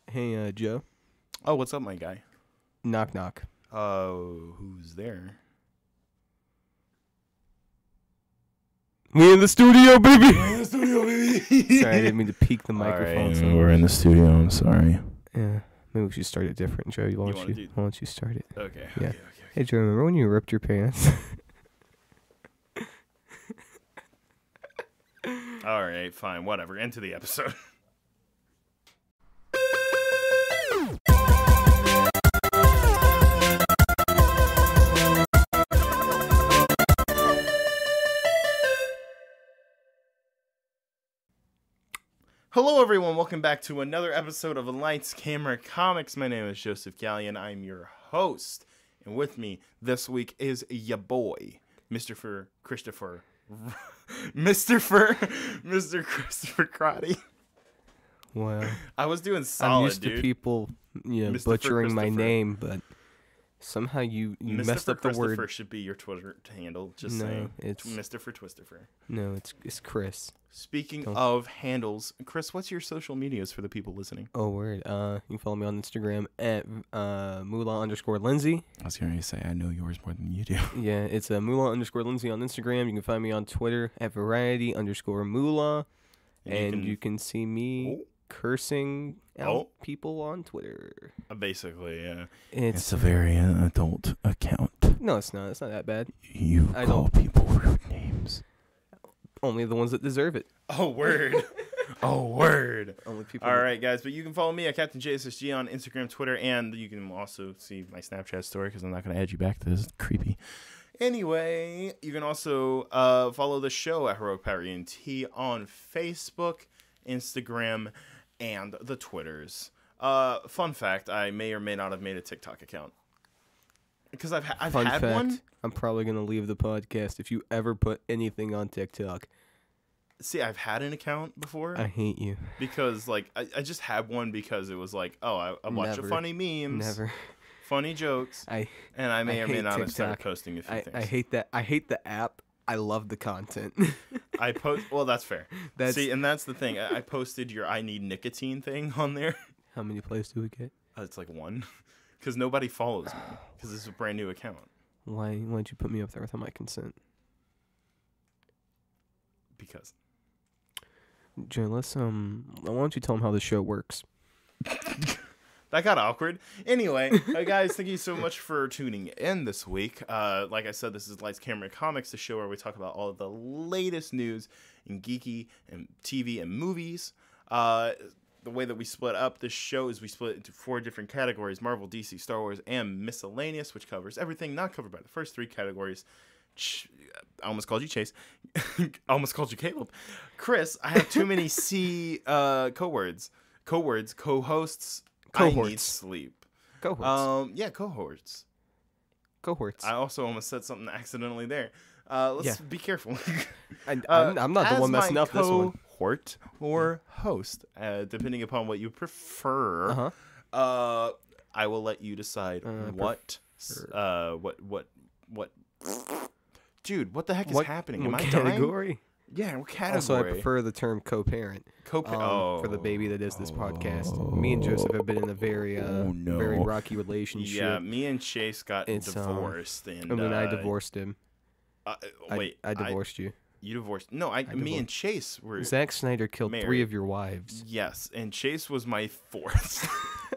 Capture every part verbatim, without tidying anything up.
Hey, uh, Joe. Oh, what's up, my guy? Knock, knock. Oh, uh, who's there? We in the studio, baby. We're in the studio, baby. Sorry, I didn't mean to peek the microphone. Right, so we're in the studio. I'm sorry. Yeah, maybe we should start it different, Joe. Why don't wanna you? do- Why don't you start it? Okay. Yeah. Okay. Okay. Hey, Joe. Remember when you ripped your pants? All right. Fine. Whatever. Into the episode. Hello, everyone. Welcome back to another episode of Lights, Camera, Comics. My name is Joseph Gallion. I'm your host. And with me this week is ya boy, Mister For Christopher. Mister For Mister Christopher Crotty. Well, I was doing solid, I'm used dude. to people, you know, Mister butchering my Christopher. name, but somehow you, you Mister messed For up the Christopher word. should be your Twitter handle. Just No, saying. it's Mister For Twistifer. no, it's it's Chris. Speaking Don't- of handles, Chris, what's your social medias for the people listening? Oh, word. Uh, you can follow me on Instagram at uh Moolah underscore Lindsay. I was going to say, I know yours more than you do. Yeah, it's a uh, Moolah underscore Lindsay on Instagram. You can find me on Twitter at variety underscore Moolah, and you can, see me Oh. cursing out Oh. people on Twitter. Uh, Basically, yeah. It's, a very uh, adult account. no, it's not. It's not that bad. You I call people rude names. Only the ones that deserve it. Oh, word. oh, word. Only people. All that- right, guys, but you can follow me at Captain J S S G on Instagram, Twitter, and you can also see my Snapchat story because I'm not going to add you back to this. It's creepy. Anyway, you can also uh, follow the show at Heroic Power E N T on Facebook, Instagram, and the Twitters. Uh, fun fact, I may or may not have made a TikTok account. Because I've, ha- I've Fun had fact: one. I'm probably gonna leave the podcast if you ever put anything on TikTok. See, I've had an account before. I hate you. Because, like, I, I just had one because it was like, oh, I, I watch Never. the funny memes, Never. funny jokes, I and I may I or may hate not have started TikTok. posting a few I, things. I hate that. I hate the app. I love the content. I post. Well, that's fair. That's See, and that's the thing. I, I posted your "I need nicotine" thing on there. how many plays do we get? Uh, it's like one, because nobody follows me because it's a brand new account. Why? Why'd you put me up there without my consent? Because Joe, let's um. Why don't you tell them how the show works? that got awkward. Anyway, uh, guys, thank you so much for tuning in this week. Uh, like I said, this is Lights, Camera, Comics, the show where we talk about all of the latest news in geeky and T V and movies. Uh, the way that we split up this show is we split into four different categories: Marvel, D C, Star Wars, and miscellaneous, which covers everything not covered by the first three categories. Ch- I almost called you Chase. I almost called you Caleb. Chris, I have too many C uh, co-words. Co-words, co-hosts. I need Cohorts. sleep. Cohorts. Um, yeah, cohorts. Cohorts. I also almost said something accidentally there. Uh, let's Yeah. be careful. I, Uh, I'm, I'm not the as one messing my up this one. Cohort or host, uh, depending upon what you prefer. Uh-huh. Uh, I will let you decide Uh, what, s- uh, what, what, what. Dude, what the heck is What, happening? what Am I dying? category? Yeah, what category? Also, I prefer the term co-parent Co- um, oh. for the baby that is this podcast. Me and Joseph have been in a very, uh, Oh, no. very rocky relationship. Yeah, me and Chase got It's, um, divorced, and, and then I uh, divorced him. Uh, I- wait, I, divorced you. You divorced? No, I. me divorced- and Chase were. Zack Snyder killed three married. of your wives. Yes, and Chase was my fourth.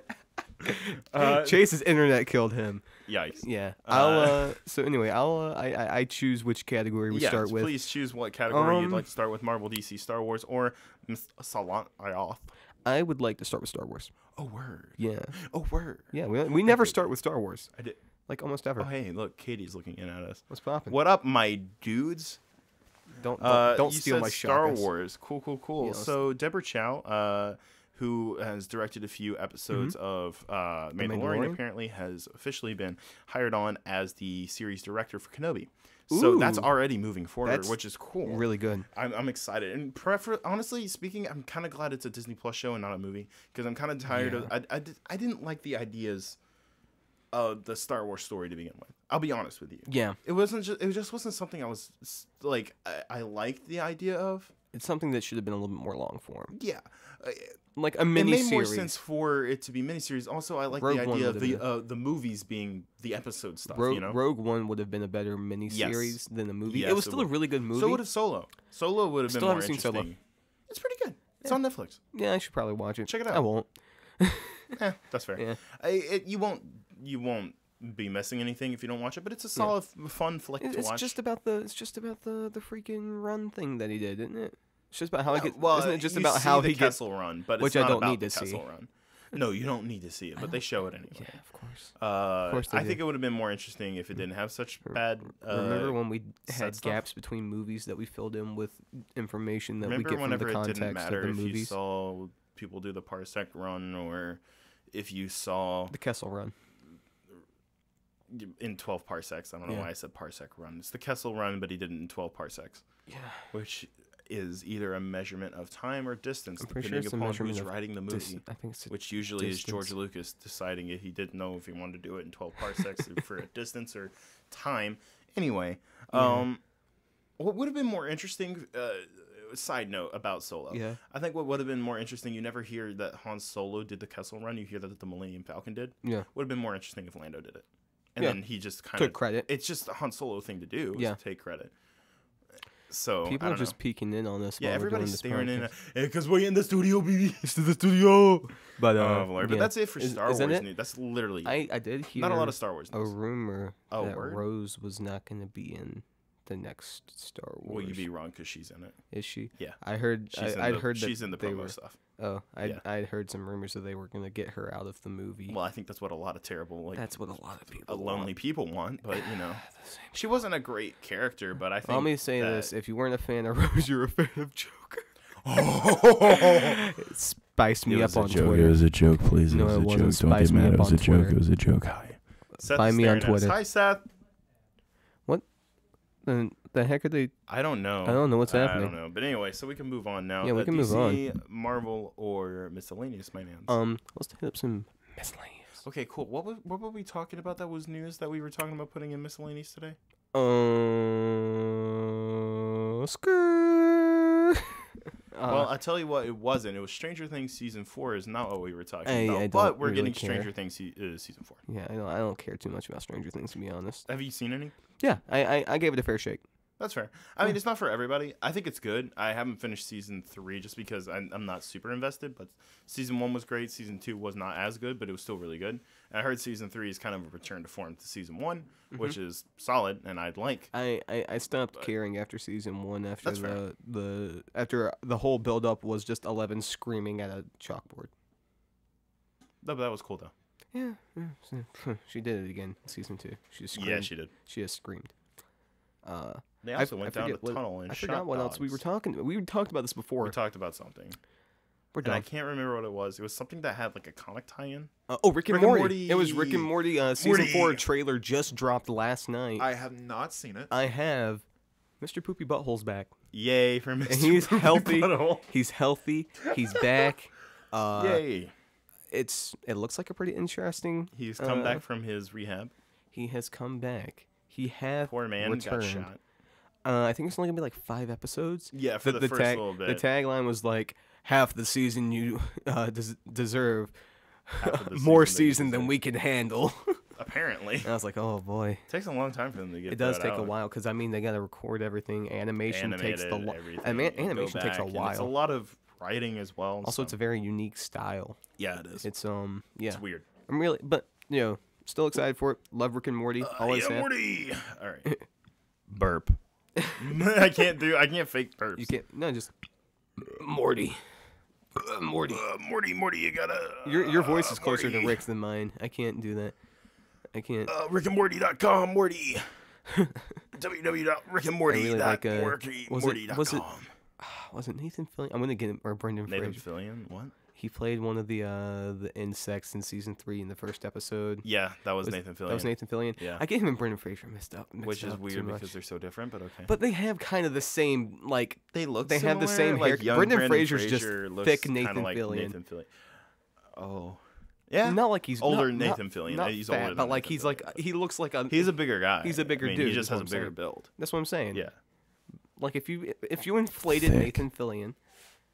uh, Chase's internet killed him. Yikes. Yeah. Uh, I'll. Uh, so anyway, I'll. Uh, I, I I choose which category we yes, start with. please choose what category you'd Um, like to start with: Marvel, D C, Star Wars, or Miss Salant Ayoth. I would like to start with Star Wars. Oh word. Yeah. Oh word. Yeah. We we never start with Star Wars. I did. Like almost ever. Oh hey, look, Katie's looking in at us. What's popping? What up, my dudes? Don't don't, Uh, don't you steal said my Star chakras. Wars. Cool, cool, cool. Yeah, let's- so Deborah Chow, uh, who has directed a few episodes of uh, The Mandalorian, Mandalorian? apparently has officially been hired on as the series director for Kenobi. So that's Ooh. already moving forward, That's which is cool. Really good. I'm, I'm excited, and prefer honestly speaking, I'm kind of glad it's a Disney Plus show and not a movie because I'm kind of tired Yeah. of. I, I, did, I didn't like the ideas of the Star Wars story to begin with. I'll be honest with you. Yeah. It wasn't just. It just wasn't something I was s- like. I, I liked the idea of. It's something that should have been a little bit more long form. Yeah. Uh, like a It mini made more series. sense for it to be miniseries. Also, I like Rogue the One idea of would've the been- uh, the movies being the episode stuff. Rogue, you know, Rogue One would have been a better mini Yes. series than a movie. Yes, it was it still a would. really good movie. so would have Solo. Solo would have been Still more haven't seen interesting. Solo. It's pretty good. It's Yeah. on Netflix. Yeah, I should probably watch it. Check it I out. won't. Eh, that's fair. Yeah. I, it, you won't you won't be missing anything if you don't watch it, but it's a solid, f fun flick It- to It's watch. just about the it's just about the the freaking run thing that he did, isn't it? It's just about how Yeah, he get. well, isn't it just you about see how the he gets? Kessel Run, but which it's I not don't about need the to see. Kessel Run. No, you don't need to see it, but they show it anyway. Yeah, of course. Uh, course they I think do. it would have been more interesting if it didn't have such bad. Uh, Remember when we sad had stuff? gaps between movies that we filled in with information that remember we get from the whenever it context didn't matter of the if you movies? saw people do the Parsec Run or if you saw The Kessel Run. in twelve parsecs. I don't know Yeah. why I said Parsec Run. It's the Kessel Run, but he did it in twelve parsecs, Yeah. which is either a measurement of time or distance, I'm pretty sure depending it's a upon measurement who's of writing the Dis- movie. I think it's. A, Which usually is George distance. Lucas deciding if he didn't know if he wanted to do it in twelve parsecs for a distance or time. Anyway, um, what would have been more interesting? Uh, side note about Solo. yeah. I think what would have been more interesting. You never hear that Han Solo did the Kessel Run. You hear that the Millennium Falcon did. Yeah. Would have been more interesting if Lando did it, and Yeah. then he just kind Took of. credit. It's just a Han Solo thing to do. Is Yeah. to take credit. So People I are don't just know. peeking in on us. Yeah, while we're everybody's doing this staring in. podcast. Because we're in the studio, baby. It's the studio. But uh, Oh, Lord. But yeah. that's it for Is- Star isn't Wars it? news. That's literally I I did hear not a lot of Star Wars a news. rumor Oh, that word? Rose was not going to be in the next Star Wars. Well, you'd be wrong because she's in it. Is she? Yeah. I heard. She's in I, I'd the, heard that she's in the they promo were. stuff. Oh, I Yeah. I'd heard some rumors that they were going to get her out of the movie. Well, I think that's what a lot of terrible, like, That's what a lot of people. uh, lonely want. people want. But you know, she wasn't a great character. But I think. Let me say that- this: if you weren't a fan of Rose, you're a fan of Joker. Oh, It spiced me It up was a on joke. Twitter. It was a joke, please. No, it was it a wasn't. joke. Don't Spice get me mad. up It was on a joke. Twitter. It was a joke. Hi. Seth Find is me on staring at us. Twitter. Hi, Seth. The, the heck are they? I don't know. I don't know what's I happening. don't know. But anyway, so we can move on now. Yeah, we Uh, can move D C, Marvel, or miscellaneous, my man. Um, let's hit up some miscellaneous. Okay, cool. What was, what were we talking about that was news that we were talking about putting in miscellaneous today? Uh, skrrr. Well, Uh, I tell you what, it wasn't. It was Stranger Things season four is not what we were talking I- about, I but don't we're really getting care. Stranger Things se- uh, season four. yeah, I don't. I don't care too much about Stranger Things, to be honest. Have you seen any? Yeah, I, I, I gave it a fair shake. That's fair. I mean, it's not for everybody. I think it's good. I haven't finished season three just because I'm, I'm not super invested, but season one was great. Season two was not as good, but it was still really good. And I heard season three is kind of a return to form to season one, which is solid, and I'd like. I, I, I stopped But- caring after season one. After That's the fair. the after the whole build up was just Eleven screaming at a chalkboard. No, but that was cool, though. Yeah, yeah, so- she did it again in season two. She just screamed. Yeah, she did. She has screamed. Uh, They I- also I went down the forget what- tunnel and I shot forgot what else we were dogs. talking. We talked about this before. We talked about something. We're And I done. can't remember what it was. It was something that had like a comic tie-in. Uh, oh, Rick and, Rick and Morty. It was Rick and Morty. Uh, season Morty. four trailer just dropped last night. I, I have not seen it. have Mister Poopy Butthole's back. Yay for Mister And he's Poopy healthy. Butthole. He's healthy. He's back. Uh, Yay. It's it looks like a pretty interesting. He's come uh, back from his rehab. He has come back. He has Poor man returned. got shot. Uh, I think it's only gonna be like five episodes. Yeah, for the, first tag, little bit. The tagline was like half the season you uh, des- deserve, Half of the more season that you season than deserve. we can handle. Apparently. And I was like, oh boy, It takes a long time for them to get it does that take a out. while because I mean they gotta record everything. Animation Animate takes it, the lo- everything, Ama- and go animation takes a back, and It's a while. lot of writing as well. Also, so- it's a very unique style. yeah, it is. It's, It's um yeah. weird. I'm really, but you know, still excited for it. Love Rick and Morty. Always yeah, have. Morty. All right. Burp. I can't do. I can't fake burps. You can't no just Morty. Uh, Morty. Uh, Morty, Morty, you gotta. Your your voice is uh, closer to Morty. Rick's than mine. I can't do that. I can't. Uh, rick and morty dot com, Morty. w w w dot rick and morty really dot like, uh, morty was morty it- dot was it- com. Was it Nathan Fillion? I'm gonna get him or Brendan Nathan Fraser. Fillion? What? He played one of the uh the insects in season three in the first episode. Yeah, that was, Was- Nathan Fillion. That was Nathan Fillion. Yeah. I get him and Brendan Fraser mixed up, mixed Which is up too weird much. because they're so different, but okay. But they have kind of the same like they look. they have the similar, same like hair- young Brendan Brendan Fraser's just Fraser looks thick kinda Nathan like Fillion. Nathan Fillion. Oh, yeah. not like he's older not, Nathan not, Fillion. Not He's fat, older but than like Nathan he's like Fillion. he looks like a He's a bigger guy. He's a bigger I mean, dude, He is just what has a I'm bigger saying. build. That's what I'm saying. Yeah. Like if you if you inflated Thick. Nathan Fillion,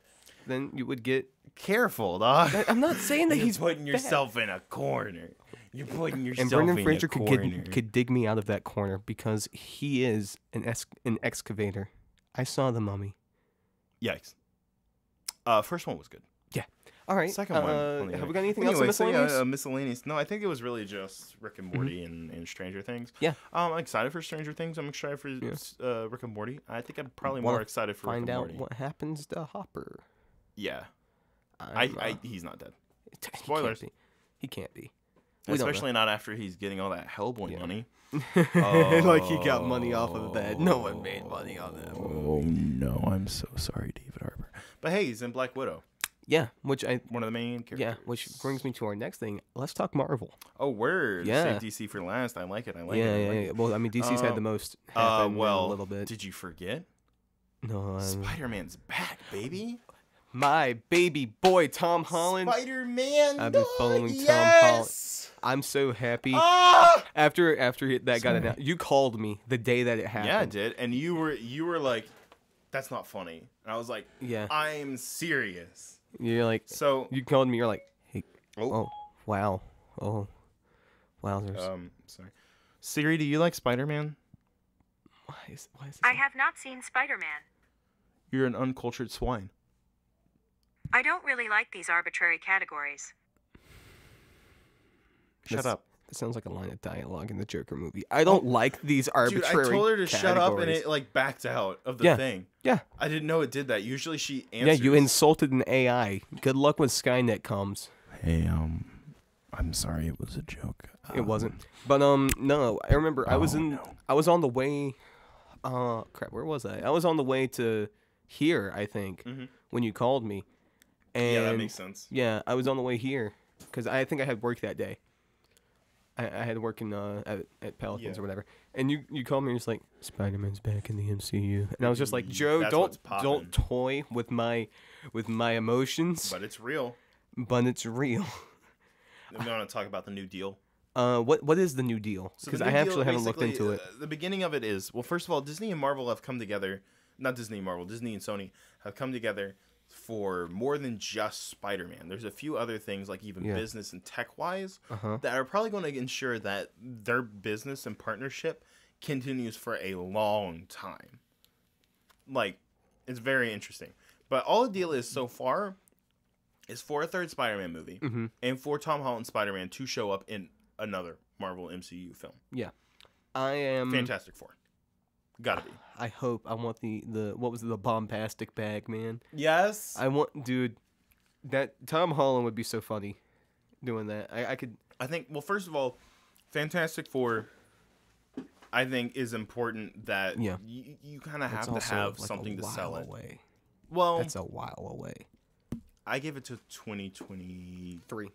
then you would get. Careful, dog. I- I'm not saying that You're he's putting bad. yourself in a corner. You're putting And yourself Brendan in Fraser a could corner. get, could dig me out of that corner because he is an es- an excavator. I saw The Mummy. Yikes. Uh, first one was good. All right. Second uh, one. on the have other- we got anything anyway, else so in yeah, miscellaneous? uh, miscellaneous. No, I think it was really just Rick and Morty and, and Stranger Things. Yeah. Um, I'm excited for Stranger Things. I'm excited for Yeah. uh, Rick and Morty. I think I'm probably Wanna more excited for Find Rick and out Morty. what happens to Hopper. Yeah. I'm, I, uh, I he's not dead. he can't spoilers. be. He can't be. We don't know. Especially not after he's getting all that Hellboy Yeah. money. Like he got money off of that. No one made money on that. Oh no, I'm so sorry, David Harbour. But hey, he's in Black Widow. Yeah, which I One of the main characters. yeah, which brings me to our next thing. Let's talk Marvel. Oh, word. Yeah. Save D C for last. I like it. I like yeah, it. I yeah, like yeah. it. Well, I mean, D C's had the Um, most Uh, happen in well, a little bit. did you forget? No, um, Spider-Man's back, baby. my baby boy Tom Holland. Spider-Man. I've been dog, following Tom yes! I'm so happy. Ah! After after it- that got Sorry. announced, you called me the day that it happened. Yeah, I did. And you were you were like, that's not funny. And I was like, Yeah. I'm serious. You're like, So, you called me. You're like, hey, oh, oh, wow, oh, wowzers. um, sorry. Siri, do you like Spider-Man? why is why is this? I have not seen Spider-Man. You're an uncultured swine. I don't really like these arbitrary categories. Shut That's- up. That sounds like a line of dialogue in the Joker movie. I don't like these Dude, arbitrary. I told her to shut up and categories. it like backed out of the Yeah. thing. Yeah. I didn't know it did that. Usually she Yeah, answers. you insulted an A I. Good luck when Skynet comes. Hey, um, I'm sorry, it was a joke. It Um, wasn't. But um, no, I remember I was Oh, in. no. I was on the way. Uh, crap. Where was I? I was on the way to here. I think Mhm. when you called me. And Yeah, that makes sense. Yeah, I was on the way here because I think I had work that day. I, I had work in uh, at, at Pelicans Yeah. or whatever, and you you called me and you're just like, Spider-Man's back in the M C U, and I was just like, Joe, That's what's don't don't poppin'. toy with my with my emotions, But it's real. but it's real. I'm going to talk about the New Deal. Uh, what what is the New Deal? So the Because New I Deal, actually haven't looked basically, into it. uh, the beginning of it is, well, first of all, Disney and Marvel have come together. Not Disney and Marvel, Disney and Sony have come together for more than just Spider-Man. There's a few other things, like even Yeah. business and tech-wise, Uh-huh. that are probably going to ensure that their business and partnership continues for a long time. Like, it's very interesting. But all the deal is so far is for a third Spider-Man movie Mhm. and for Tom Holland Spider-Man to show up in another Marvel M C U film. Yeah, I am. Fantastic Four. Gotta be. I hope I want the the what was it, the bombastic bag, man. Yes. I want, dude. That Tom Holland would be so funny doing that. I, I could. I think, well, first of all, Fantastic Four, I think, is important that Yeah. you, you kind of It's have to also, have like, something a to while sell it. away. Well, That's a while away. I give it to twenty twenty. Three.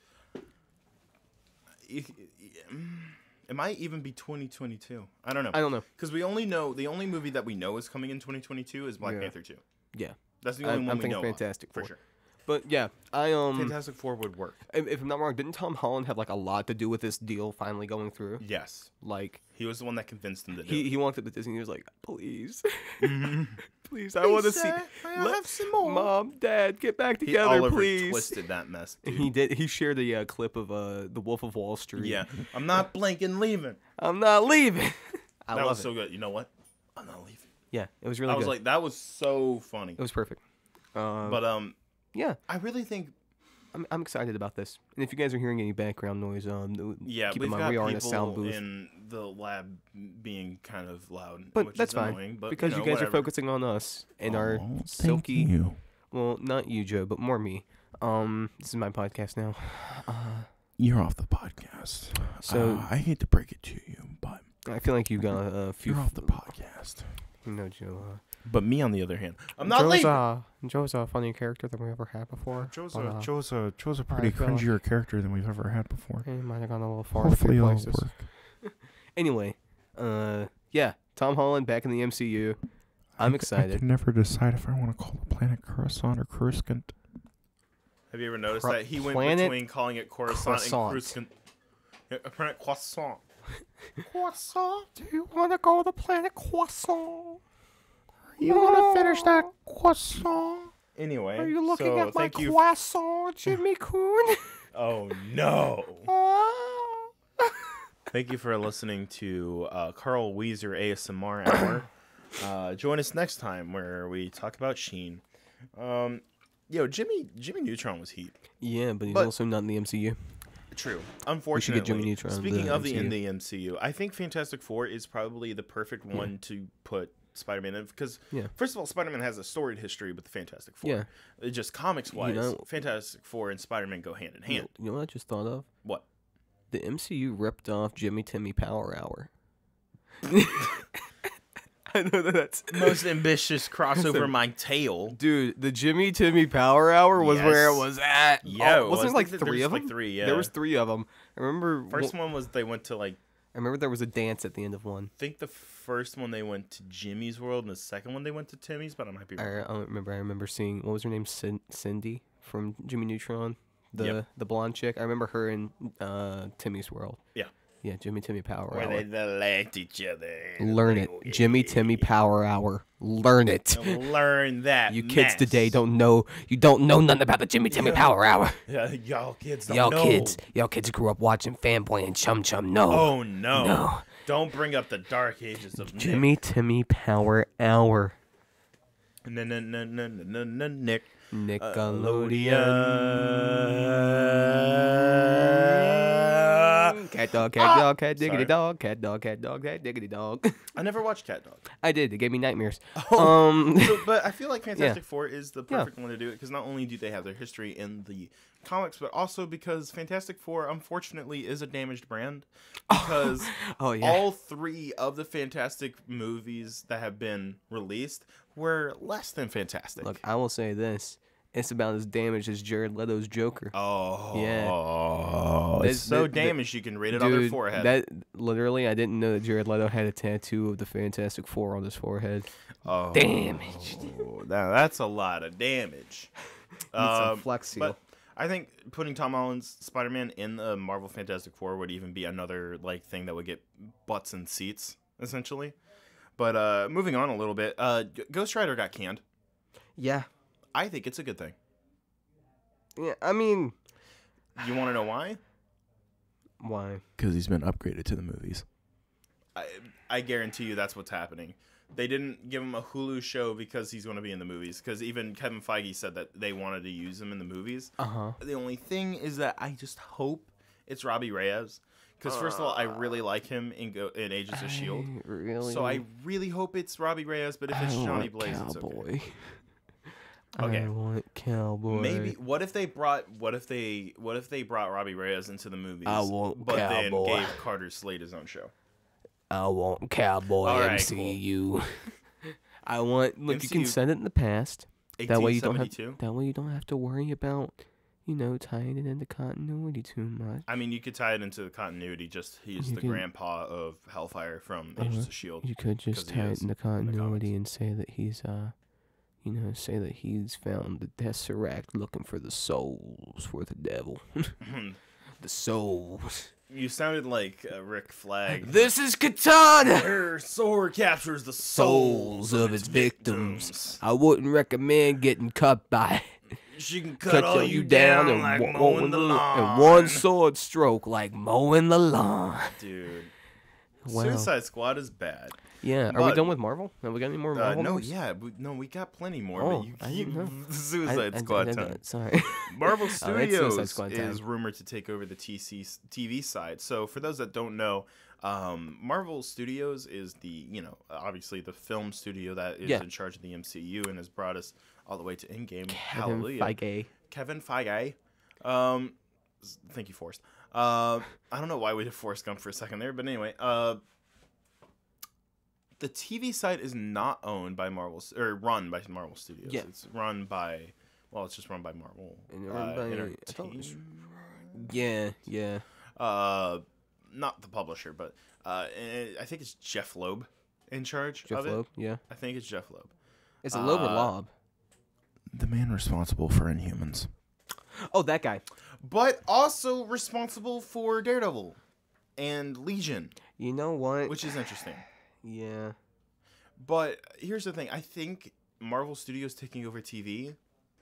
It, it might even be twenty twenty-two. I don't know. I don't know. Because we only know, the only movie that we know is coming in twenty twenty-two is Black Yeah. Panther two. Yeah, That's the I'm- only one I'm we thinking know of, Fantastic for Four. sure. but yeah, I um. Fantastic Four would work. If, if I'm not wrong, didn't Tom Holland have like a lot to do with this deal finally going through? Yes. Like He was the one that convinced him to do he it. he wanted the Disney. He was like, please, please, I want to see. let- some more. Mom, Dad, get back He together, Oliver please. twisted that mess, And dude. he did. He shared a uh, clip of uh the Wolf of Wall Street. Yeah. I'm not blinking leaving. I'm not leaving. I That love was it. so good. You know what? I'm not leaving. Yeah, it was really I was good. like, that was so funny. it was perfect. Um, But um, yeah, I really think, I'm I'm excited about this. And if you guys are hearing any background noise, um, yeah, keep we've in mind got we are in a people sound booth. in the lab being kind of loud, But which that's is fine annoying, but, because you, you, know, guys are whatever. focusing on us and our Oh, thank silky. you. Well, not you, Joe, but more me. Um, this is my podcast now. Uh, You're off the podcast. So- Uh, I hate to break it to you, but I feel like you've got a, a few. you're off the podcast. You know, Joe. Uh, But me, on the other hand, I'm not Joe's leaving. uh, Joe's a funny character than we ever had before. Joe's but, a uh, Joe's a Joe's a I pretty feel like- cringier character than we've ever had before. He might have gone a little far. in a Hopefully few it'll places. work. Anyway, uh, yeah, Tom Holland back in the M C U. I'm I c- I excited. can never decide if I want to call the planet Coruscant or Coruscant. Have you ever noticed Cro- that he went planet between calling it Coruscant Croissant. and Coruscant? Yeah, a planet croissant. Croissant. Do you want to go to the planet Croissant? You want to finish that croissant? Anyway, Are you looking so at my thank you. croissant, Jimmy Coon? Oh no! Thank you for listening to uh, Carl Weezer A S M R Hour. Uh, join us next time where we talk about Sheen. Um, yo, Jimmy Jimmy Neutron was heat. Yeah, but he's But- also not in the M C U. True. We should Unfortunately, get Jimmy Neutron in speaking the of the M C U. in the M C U, I think Fantastic Four is probably the perfect one to put Spider-Man in because, Yeah. first of all, Spider-Man has a storied history with the Fantastic Four. Yeah. Uh, Just comics-wise, know- Fantastic Four and Spider-Man go hand in You know, hand. you know what I just thought of? What? The M C U ripped off Jimmy Timmy Power Hour. I know that that's Most ambitious crossover my tail. dude. The Jimmy Timmy Power Hour was where it Yes. was at. Yeah, oh, it wasn't was. it like There- three there's of like them? three, yeah. There was three of them. I remember. First one, one was they went to like I remember there was a dance at the end of one. I think the first one they went to Jimmy's World and the second one they went to Timmy's, but I might be I, wrong. I don't remember. I remember seeing what was her name, Cin- Cindy from Jimmy Neutron, the Yep. the blonde chick. I remember her in uh, Timmy's World. Yeah. Yeah, Jimmy Timmy Power Where Hour. they liked each other. Learn it, Jimmy Timmy Power Hour. Learn it. Learn that. You kids mess. today don't know. You don't know nothing about the Jimmy Timmy Power Hour. Yeah, y'all kids don't Y'all know. kids, y'all kids grew up watching Fanboy and Chum Chum. No, Oh no. No. Don't bring up the dark ages of Jimmy Timmy Power Hour. Nick. N- n- n- n- n- n- Nick. Nickelodeon. Cat dog, cat dog, cat diggity Sorry. dog, cat dog, cat dog, cat diggity dog. I never watched Cat Dog. I did. It gave me nightmares. Oh. Um, So, but I feel like Fantastic Four is the Yeah. perfect one to do it because not only do they have their history in the comics, but also because Fantastic Four, unfortunately, is a damaged brand. Because oh yeah. all three of the Fantastic movies that have been released were less than fantastic. Look, I will say this: it's about as damaged as Jared Leto's Joker. oh, Yeah. it's This- so that- that- damaged you can read it on their Dude, forehead. that literally, I didn't know that Jared Leto had a tattoo of the Fantastic Four on his forehead. oh, Damaged. Now that's a lot of damage. Um, Flex Seal. But I think putting Tom Holland's Spider-Man in the Marvel Fantastic Four would even be another like thing that would get butts in seats, essentially. But uh, moving on a little bit, uh, G- Ghost Rider got canned. Yeah. I think it's a good thing. Yeah. I mean, You want to know why? why? Because he's been upgraded to the movies. I, I guarantee you that's what's happening. They didn't give him a Hulu show because he's going to be in the movies. Because even Kevin Feige said that they wanted to use him in the movies. Uh huh. The only thing is that I just hope it's Robbie Reyes. Because first of all, I really like him in, Go- in Agents of S H I E L D. Really? So I really hope it's Robbie Reyes, but if it's I Johnny want Blaze, it's okay. Cowboy. Okay. I want Cowboy. Maybe what if they brought what if they what if they brought Robbie Reyes into the movies, I want but Cowboy. then gave Carter Slade his own show? I want Cowboy All right, M C U. I want. Look, you can M C U. send it in the past. That way you don't have. eighteen seventy-two. That way you don't have to worry about, you know, tying it into continuity too much. I mean, you could tie it into the continuity. Just he's You the can- grandpa of Hellfire from Uh-huh. Agents of S H I E L D. You could 'cause just he tie is it into in the continuity comics. and say that he's uh, you know, say that he's found the Tesseract looking for the souls for the devil. The souls. You sounded like uh, Rick Flag. This is Katana. Her sword captures the Souls souls of its victims. I wouldn't recommend getting cut by. She can cut, Cut all you you down down, and like wa- mowing the lawn. and one sword stroke like mowing the lawn. Dude, Wow. Suicide Squad is bad. Yeah. Are we But- done with Marvel? Have we got any more Uh, Marvel? no, news? yeah, we, no, we got plenty more. Oh, but you, I you, didn't know. Suicide I- I- Squad I- I- time. Sorry. Marvel Oh, it's Suicide Studios Squad time. is rumored to take over the T C T V side. So for those that don't know, um, Marvel Studios is the, you know, obviously the film studio that is Yeah. in charge of the M C U and has brought us all the way to Endgame. Kevin Hallelujah. Feige. Kevin Feige. Um, s- thank you, Forrest. Uh, I don't know why we did Forrest Gump for a second there, but anyway, uh, the T V side is not owned by Marvel s- or run by Marvel Studios. Yeah. It's run by, well, it's just run by Marvel. And uh, run by- I thought it was- Entertainment. Yeah. Yeah. Uh, not the publisher, but uh, and I think it's Jeff Loeb in charge Jeff of Loeb. it. Yeah. I think it's Jeff Loeb. Is it Loeb or Uh, Lob? The man responsible for Inhumans. Oh, that guy. But also responsible for Daredevil and Legion, You know what? which is interesting. Yeah. But here's the thing. I think Marvel Studios taking over T V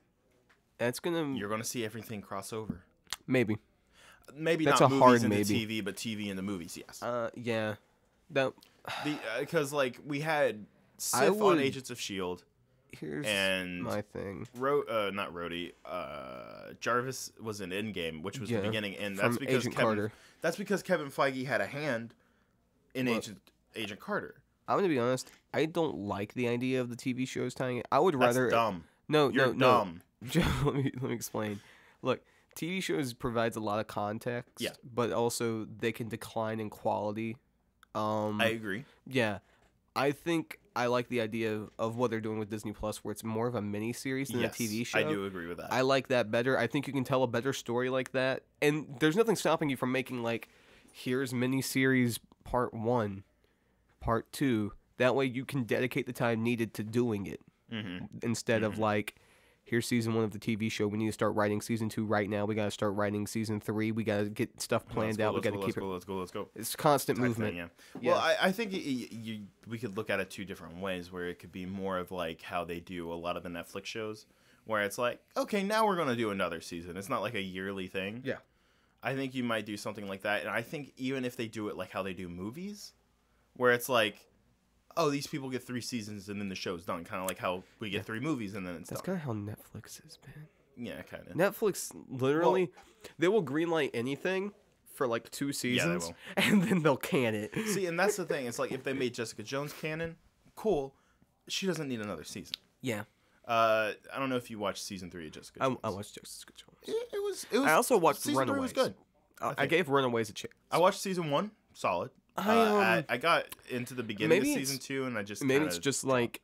That's gonna You're gonna see everything cross over. maybe. Maybe That's not a movies hard into maybe. T V, but T V into movies. Yes. Uh, yeah. That The because like we had I Sif would- on Agents of Shield, here's and my thing. Ro- uh, not Rhodey, uh, Jarvis was in Endgame, which was Yeah, the beginning, and from that's because Agent Kevin. Carter. That's because Kevin Feige had a hand in Look. Agent Agent Carter. I'm gonna be honest. I don't like the idea of the T V shows tying it. I would That's rather dumb. no You're no dumb. no. let me let me explain. Look, T V shows provides a lot of context. Yeah. But also they can decline in quality. Um. I agree. Yeah, I think I like the idea of, of what they're doing with Disney Plus, where it's more of a mini series than Yes, a T V show. I do agree with that. I like that better. I think you can tell a better story like that, and there's nothing stopping you from making like, here's miniseries part one, part two. That way you can dedicate the time needed to doing it mm-hmm. instead of Mhm. like, here's season one of the T V show. We need to start writing season two right now. We got to start writing season three. We got to get stuff planned Let's go, out. We let's got to go, keep let's it. go, let's go, let's go. It's constant Type movement. thing, yeah. Yeah. Well, I, I think it, you, you we could look at it two different ways, where it could be more of like how they do a lot of the Netflix shows, where it's like, okay, now we're gonna do another season. It's not like a yearly thing. Yeah. I think you might do something like that, and I think even if they do it like how they do movies, where it's like, oh, these people get three seasons and then the show's done, kind of like how we get three movies and then it's That's done. kind of how Netflix is, man. Yeah, kind of. Netflix literally, they will greenlight anything for like two seasons, will. and then they'll can it. See, and that's the thing. It's like if they made Jessica Jones canon, cool. She doesn't need another season. Yeah, Uh, I don't know if you watched season three of Jessica I, Jones. I watched Jessica Jones. It, it was. It was. I also watched season three Runaways. was good. I, I think. gave Runaways a chance. I watched season one, solid. I, uh, I, um, I got into the beginning of maybe season it's- two, and I just Maybe kinda it's just dropped. like,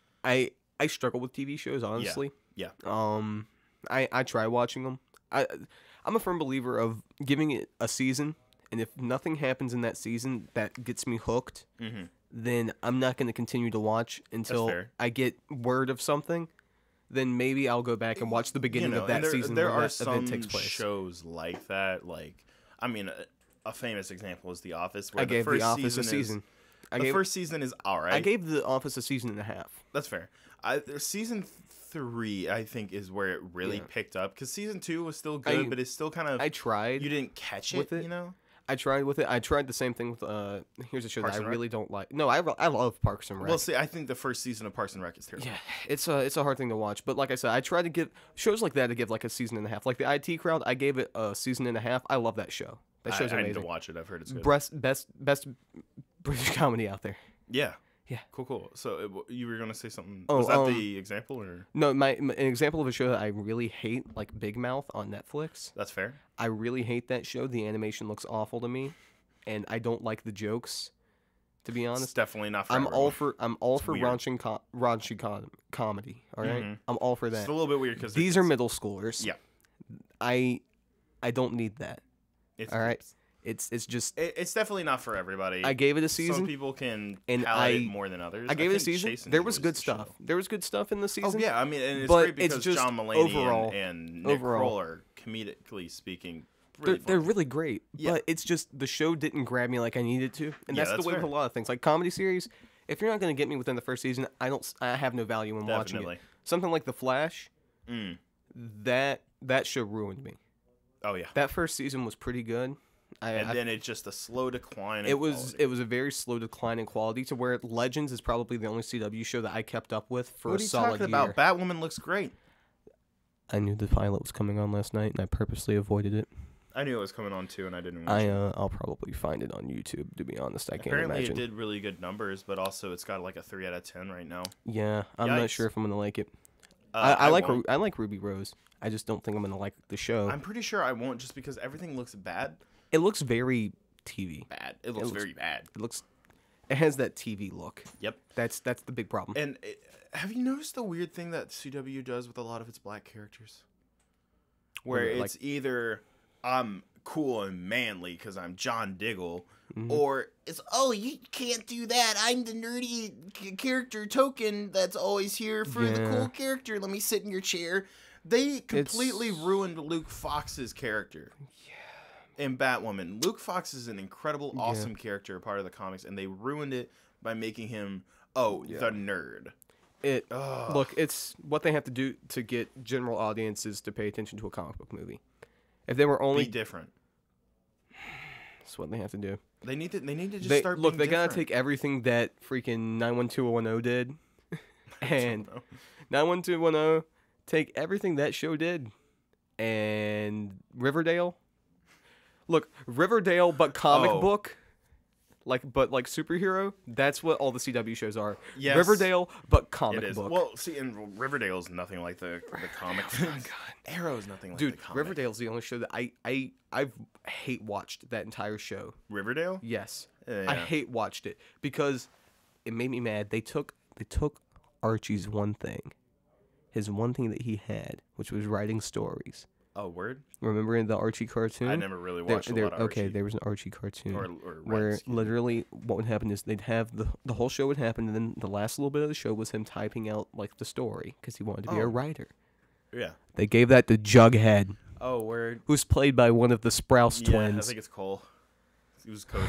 I I struggle with T V shows honestly. Yeah. Um, I I try watching them. I I'm a firm believer of giving it a season, and if nothing happens in that season that gets me hooked, Mhm. then I'm not going to continue to watch until fair. I get word of something. Then maybe I'll go back and watch the beginning you know, of that and there, season There when are that some event takes place. shows like that. Like, I mean, a, a famous example is The Office. Where I gave the, first The Office season a season. Is, I the gave first season is all right. I gave The Office a season and a half. That's fair. I, season three, I think, is where it really Yeah. picked up, because season two was still good, I- but it's still kind of I tried. you didn't catch it, with it. you know. I tried with it. I tried the same thing with. Uh, here's a show Parks that and I Rec? really don't like. No, I, I love Parks and Rec. Well, see, I think the first season of Parks and Rec is terrible. Yeah, it's a it's a hard thing to watch. But like I said, I try to give shows like that to give like a season and a half. Like the I T Crowd, I gave it a season and a half. I love that show. That show's I, I need to amazing. watch it. I've heard it's good. Best best best British comedy out there. Yeah. Yeah. Cool, cool. So it, w- you were gonna say something? Oh, was that um, the example, or No, my, my an example of a show that I really hate, like Big Mouth on Netflix. that's fair? I really hate that show. The animation looks awful to me, and I don't like the jokes. To be It's honest, definitely not for I'm everyone. all for I'm all It's for weird. raunchy com- raunchy com- comedy. All right? Mhm. I'm all for It's that. a little bit weird because These are middle schoolers. Yeah. I I don't need that. It's, all right? It's it's just It, it's definitely not for everybody. I gave it a Some season. people can and palate it I- more than others. I gave it a think season. Chase and There Me was good the stuff. show. There was good stuff in the season. Oh yeah, I mean, and it's but great because it's just John Mulaney overall- and, and Nick overall. Kroll are comedically speaking really They're, they're funny. really great, Yeah. but it's just the show didn't grab me like I needed to, and Yeah, that's, that's the way fair. with a lot of things. Like comedy series, if you're not going to get me within the first season, I don't. s- I have no value in watching Definitely. it. Something like The Flash, Mm. that that show ruined me. Oh yeah, That first season was pretty good. I, and I- then it's just a slow decline. In it was quality. it was a very slow decline in quality to where Legends is probably the only C W show that I kept up with for What are a you solid talking year. about? Batwoman looks great. I knew the pilot was coming on last night, and I purposely avoided it. I knew it was coming on too, and I didn't. Watch I it. uh, I'll probably find it on YouTube. To be honest, I can't Apparently, imagine. it did really good numbers, but also it's got like a three out of ten right now. Yeah, I'm not Yikes. sure if I'm gonna like it. Uh, I, I, like won't. Ru- I like Ruby Rose. I just don't think I'm gonna like the show. I'm pretty sure I won't, just because everything looks bad. It looks very T V. Bad. It looks, looks- very bad. It looks. It has that T V look. Yep. That's that's the big problem. And it, have you noticed the weird thing that C W does with a lot of its black characters? Where What, like- it's either I'm cool and manly because I'm John Diggle, Mhm. or it's, oh, you can't do that. I'm the nerdy c- character token that's always here for the Yeah. cool character. Let me sit in your chair. They completely It's- ruined Luke Fox's character. In Batwoman, Luke Fox is an incredible, Yeah. awesome character, a part of the comics, and they ruined it by making him, oh, Yeah. the nerd. It Ugh. look, it's what they have to do to get general audiences to pay attention to a comic book movie. If they were only, Be different. that's what they have to do. They need to. They need to just They, start. look, they being gotta different. take everything that freaking nine one two one zero did, and know. nine one two one zero take everything that show did, and Riverdale. Look, Riverdale, but comic Oh. book, like but like superhero. That's what all the C W shows are. Yes. Riverdale, but comic It is. book. Well, see, and Riverdale is nothing like the the comic. Oh my God. Arrow is nothing like Dude, the comic. Riverdale's the only show that I I I've hate watched that entire show. Riverdale. Yes, Yeah. I hate watched it because it made me mad. They took they took Archie's one thing, his one thing that he had, which was writing stories. Oh, word. Remember in the Archie cartoon? I never really There- watched a there- lot of okay, Archie. there was an Archie cartoon Or- or Red, where excuse me. literally what would happen is they'd have the the whole show would happen, and then the last little bit of the show was him typing out like the story because he wanted to be a Oh. writer. Yeah. They gave that to Jughead, Oh, word. who's played by one of the Sprouse Yeah, I twins. think it's Cole. It was Cody.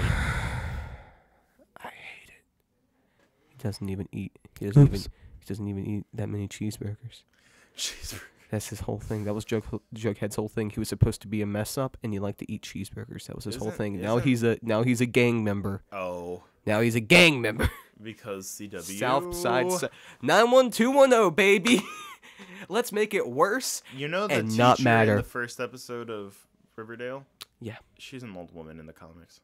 I hate it. He doesn't even eat. He doesn't even. Oops. He doesn't even eat that many cheeseburgers. Jeez. That's his whole thing. That was Jug, Jughead's whole thing. He was supposed to be a mess up, and he liked to eat cheeseburgers. That was his whole Isn't- thing. Now isn't- he's a now he's a gang member. Oh, Now he's a gang member. because C W. South Side nine one two one zero baby. Let's make it worse. You know the and teacher not in matter. the first episode of Riverdale? Yeah. She's an old woman in the comics.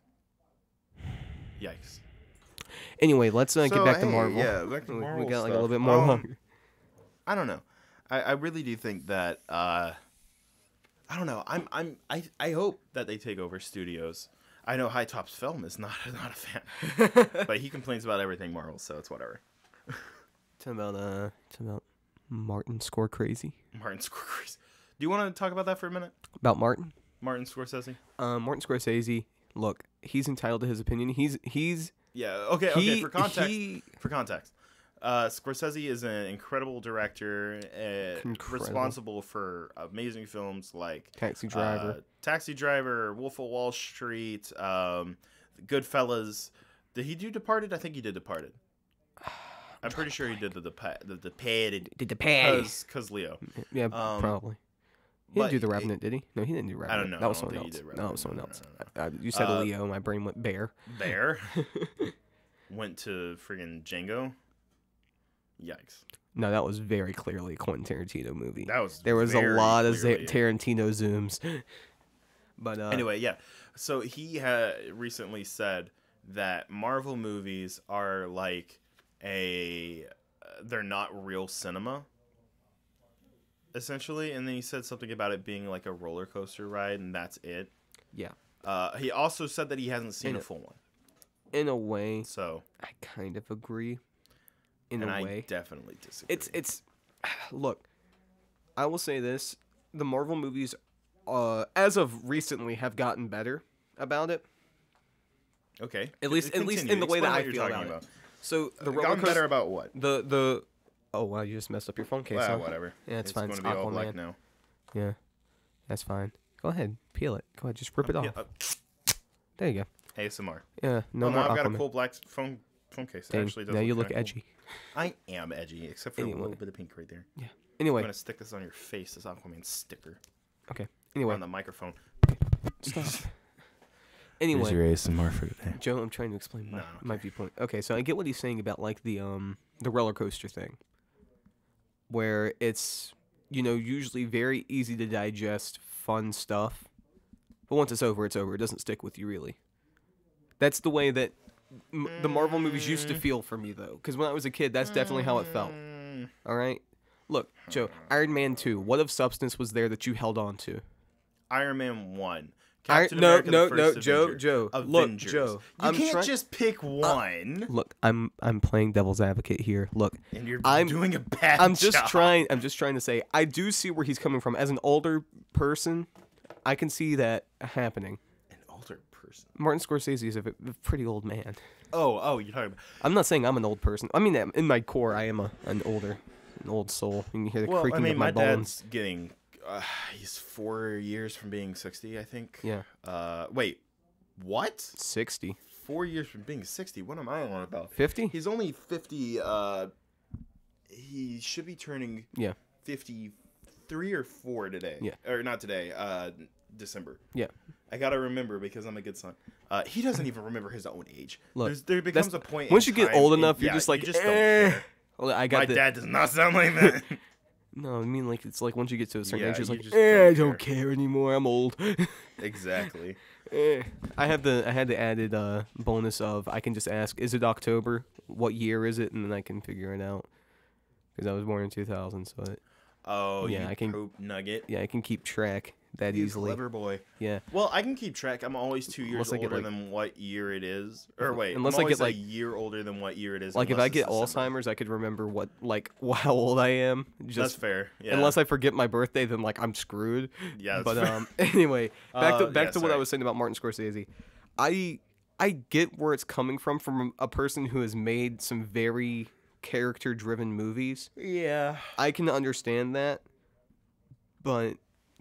Yikes. Anyway, let's uh, get So, back to hey, Marvel. yeah, back to We- Marvel We got like a stuff. little bit more Um, longer. I don't know. I, I really do think that uh I don't know. I'm I'm I, I hope that they take over studios. I know High Top's Film is not not a fan. But he complains about everything Marvel, so it's whatever. Talking about uh, talking about Martin Scorsese. Martin Scorsese. Do you want to talk about that for a minute? About Martin. Martin Scorsese? Um, Martin Scorsese. Look, he's entitled to his opinion. He's he's Yeah, okay, okay, he, for context. he- For context. Uh, Scorsese is an incredible director, uh, Incredible. responsible for amazing films like Taxi Driver. uh, Taxi Driver, Wolf of Wall Street, um, Goodfellas. Did he do Departed? I think he did Departed. I'm pretty sure he did the Depa- the Departed Did the pay? because Leo. Yeah, um, probably. He but didn't do the it- Revenant, did he? No, he didn't do Revenant. don't know. That was I don't someone think he else. did No, it was someone Revenant. else. No, no, Uh, you said Uh, Leo, my brain went Bear. Bear went to friggin' Django. Yikes! No, that was very clearly a Quentin Tarantino movie. That was There was a very lot of Z- clearly it. Tarantino zooms. But uh, Anyway, yeah. So he had recently said that Marvel movies are like a uh, they're not real cinema essentially, and then he said something about it being like a roller coaster ride and that's it. yeah, Uh, he also said that he hasn't seen In a a- full one. in a way, So, I kind of agree. In and a I way, definitely disagree. it's it's. Look, I will say this: the Marvel movies, uh, as of recently, have gotten better about it. okay. At least, at least in the way that I feel about, it. So the roller Gotten coaster, better about what? the the. Oh wow! You just messed up your phone case. Well, huh? whatever. Yeah, it's, fine. Going It's to be all black Aquaman. now. Yeah, that's fine. Go ahead, peel it. Go ahead, just rip it Yeah, off. uh, There you go. A S M R. Yeah, no oh, more no, I've got a Aquaman. cool black phone phone case. It Dang, actually does now you look kinda cool. edgy. I am edgy, except for Anyway. a little bit of pink right there. I'm Anyway, gonna stick this on your face, this Aquaman sticker. okay. Or Anyway, on the microphone. stop. Anyway, A S M R for today. Joe, I'm trying to explain my, No, my viewpoint. Okay, so I get what he's saying about like the um the roller coaster thing, where it's you know usually very easy to digest, fun stuff, but once it's over, it's over. It doesn't stick with you really. That's the way that m- the Marvel movies used to feel for me though, because when I was a kid, that's definitely how it felt. Mm, All right, look, Joe, Iron Man two. What of substance was there that you held on to? Iron Man one. Iron- Captain no, America, the no, first no, Joe, Avenger. Joe, look, Avengers. Joe, You I'm can't try- just pick one. Look, I'm I'm playing devil's advocate here. Look, and you're I'm- doing a bad I'm just job. trying. I'm just trying to say I do see where he's coming from. As an older person, I can see that happening. An older person. Martin Scorsese is a v- a pretty old man. Oh, oh, you're talking about. I'm not saying I'm an old person. I mean, in my core, I am a, an older, an old soul. You can hear the Well, creaking I mean, of my, my bones. dad's getting. Uh, he's four years from being sixty, I think. Yeah, Uh, wait, what? sixty, Four years from being sixty? What am I on about? fifty. He's only fifty uh, he should be turning Yeah. fifty-three or four today. Yeah. Or not today, uh, December. Yeah. I gotta remember because I'm a good son. Uh, he doesn't even remember his own age. Look, There's, there becomes a point once in you get time old in- enough, you're yeah, just like, you just eh. don't care. Well, I got My the, dad does not sound like that. No, I mean like it's like once you get to a certain Yeah, age, it's you like, just eh, don't I don't care anymore. I'm old. Exactly. Eh. I have the I had the added uh, bonus of I can just ask, is it October? What year is it? And then I can figure it out. Because I was born in two thousand, so it, Oh, Yeah, you I can- poop nugget. yeah, I can keep track that You easily. clever boy. Yeah. Well, I can keep track. I'm always two years Unless I get, older like- than what year it is. Or wait, Unless I'm I get, always like- a year older than what year it is. Like if unless I get it's December. Alzheimer's, I could remember what like how old I am. That's Just fair. Yeah. unless I forget my birthday, then like I'm screwed. Yeah, that's But fair. um, anyway, back to Uh, back yeah, to what I sorry. was saying about Martin Scorsese. I I get where it's coming from from a person who has made some very character-driven movies. Yeah. I can understand that, but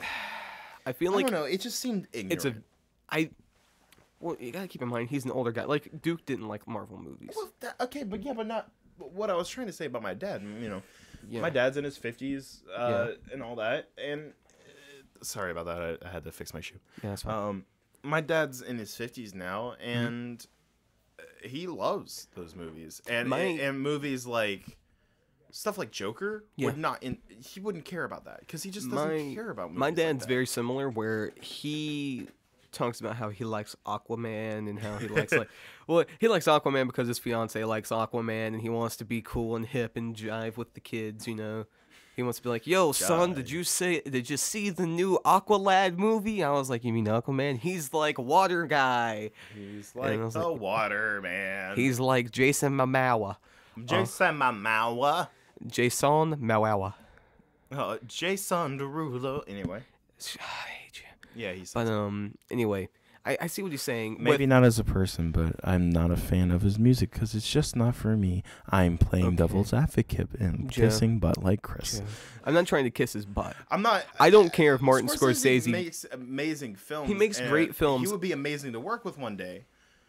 I feel I like don't know. It just seemed ignorant. it's a I. Well, you gotta keep in mind he's an older guy. Like Duke didn't like Marvel movies. Well, that, okay, but yeah, but not but what I was trying to say about my dad. You know, Yeah. my dad's in his fifties uh, and all that. And uh, sorry about that. I, I had to fix my shoe. Yeah, that's fine. Um, my dad's in his fifties now, and uh he loves those movies. And My- and movies like stuff like Joker Yeah. would not. In, he wouldn't care about that because he just doesn't my care about movies. my like dad's that. very similar, where he talks about how he likes Aquaman and how he likes like well he likes Aquaman because his fiance likes Aquaman and he wants to be cool and hip and jive with the kids, you know. He wants to be like, "Yo, son, did Jive. you say did you see the new Aqualad movie?" I was like, "You mean Aquaman? He's like water guy. He's I like was the like- water man. He's like Jason Momoa. Jason Momoa. Jason Momoa." Uh, Jason Derulo. Anyway, I hate you. yeah, he's. But um, anyway, I, I see what he's saying. Maybe with- not as a person, but I'm not a fan of his music because it's just not for me. I'm playing Okay. devil's advocate and Joe. kissing butt like Chris. Yeah. I'm not trying to kiss his butt. I'm not. I don't care if Martin Scorsese- makes amazing films. He makes and great films. He would be amazing to work with one day.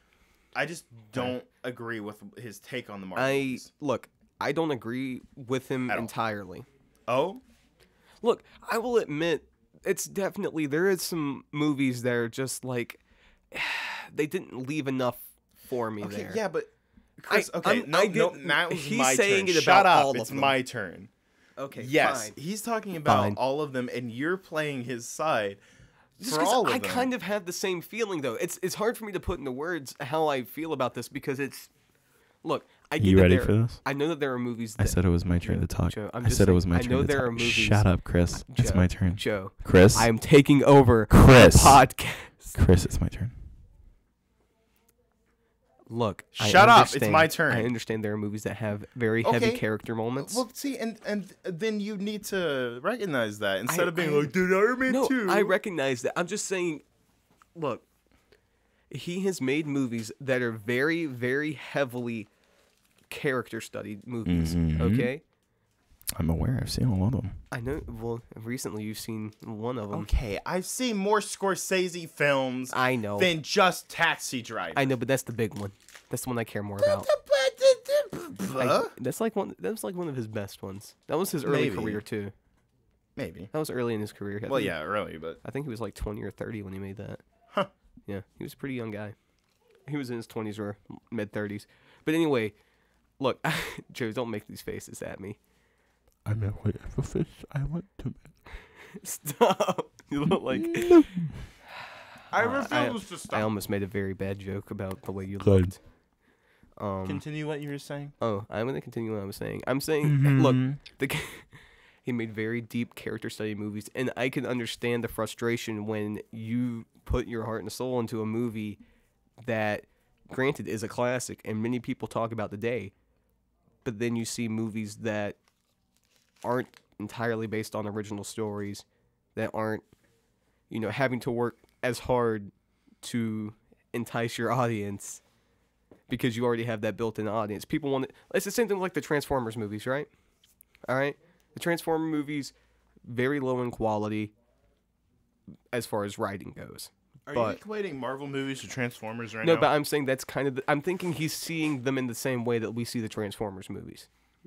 I just don't agree with his take on the Marvel I movies. look. I don't agree with him At all. entirely. Oh, Look, I will admit it's definitely there is some movies that are just like they didn't leave enough for me okay, there. yeah, but Chris. I- okay, I'm- no, I no, get- now it's he's my saying turn. it Shut about up! all of It's them. my turn. Okay. Yes, Fine. he's talking about Fine. all of them, and you're playing his side Just for 'cause all of I them. kind of have the same feeling though. It's it's hard for me to put into words how I feel about this because it's look. I get You that ready there- for this? I know that there are movies. I That, said it was my turn Joe, to talk. Joe, I'm I just said it saying, was my I turn know to there talk. are movies- Shut up, Chris. it's Joe, my turn. Joe, Chris. I am taking over Chris. the podcast. Chris, it's my turn. Look, I Shut up, it's understand- my turn. I understand there are movies that have very heavy Okay. character moments. Well, see, and and then you need to recognize that instead I- of being I- like, "Dude, Iron Man no, two." I recognize that. I'm just saying, look, he has made movies that are very, very heavily character studied movies. Mhm. Okay, I'm aware. I've seen all of them. I know. Well, recently you've seen one of them. Okay, I've seen more Scorsese films I know. than just Taxi Driver. I know, but that's the big one. That's the one I care more about. I- Huh? that's like one. That was like one of his best ones. That was his early Maybe. career too. Maybe. That was early in his career. I Well, think- yeah, really, but I think he was like twenty or thirty when he made that. Huh. Yeah, he was a pretty young guy. He was in his twenties or mid thirties. But anyway, look, Joe, don't make these faces at me. I met with a fish. I went to. Stop. You look like I Uh, refuse to I stop. almost made a very bad joke about the way you Good. looked. Um. Continue what you were saying. Oh, I'm gonna continue what I was saying. I'm saying, Mm-hmm. look, the he made very deep character study movies, and I can understand the frustration when you put your heart and soul into a movie that, granted, is a classic and many people talk about today, but then you see movies that aren't entirely based on original stories, that aren't, you know, having to work as hard to entice your audience because you already have that built-in audience. People want it. It's the same thing like the Transformers movies, right? All right? The Transformer movies, very low in quality as far as writing goes. Are but- you equating Marvel movies to Transformers right No, now? but I'm saying that's kind of the, I'm thinking he's seeing them in the same way that we see the Transformers movies.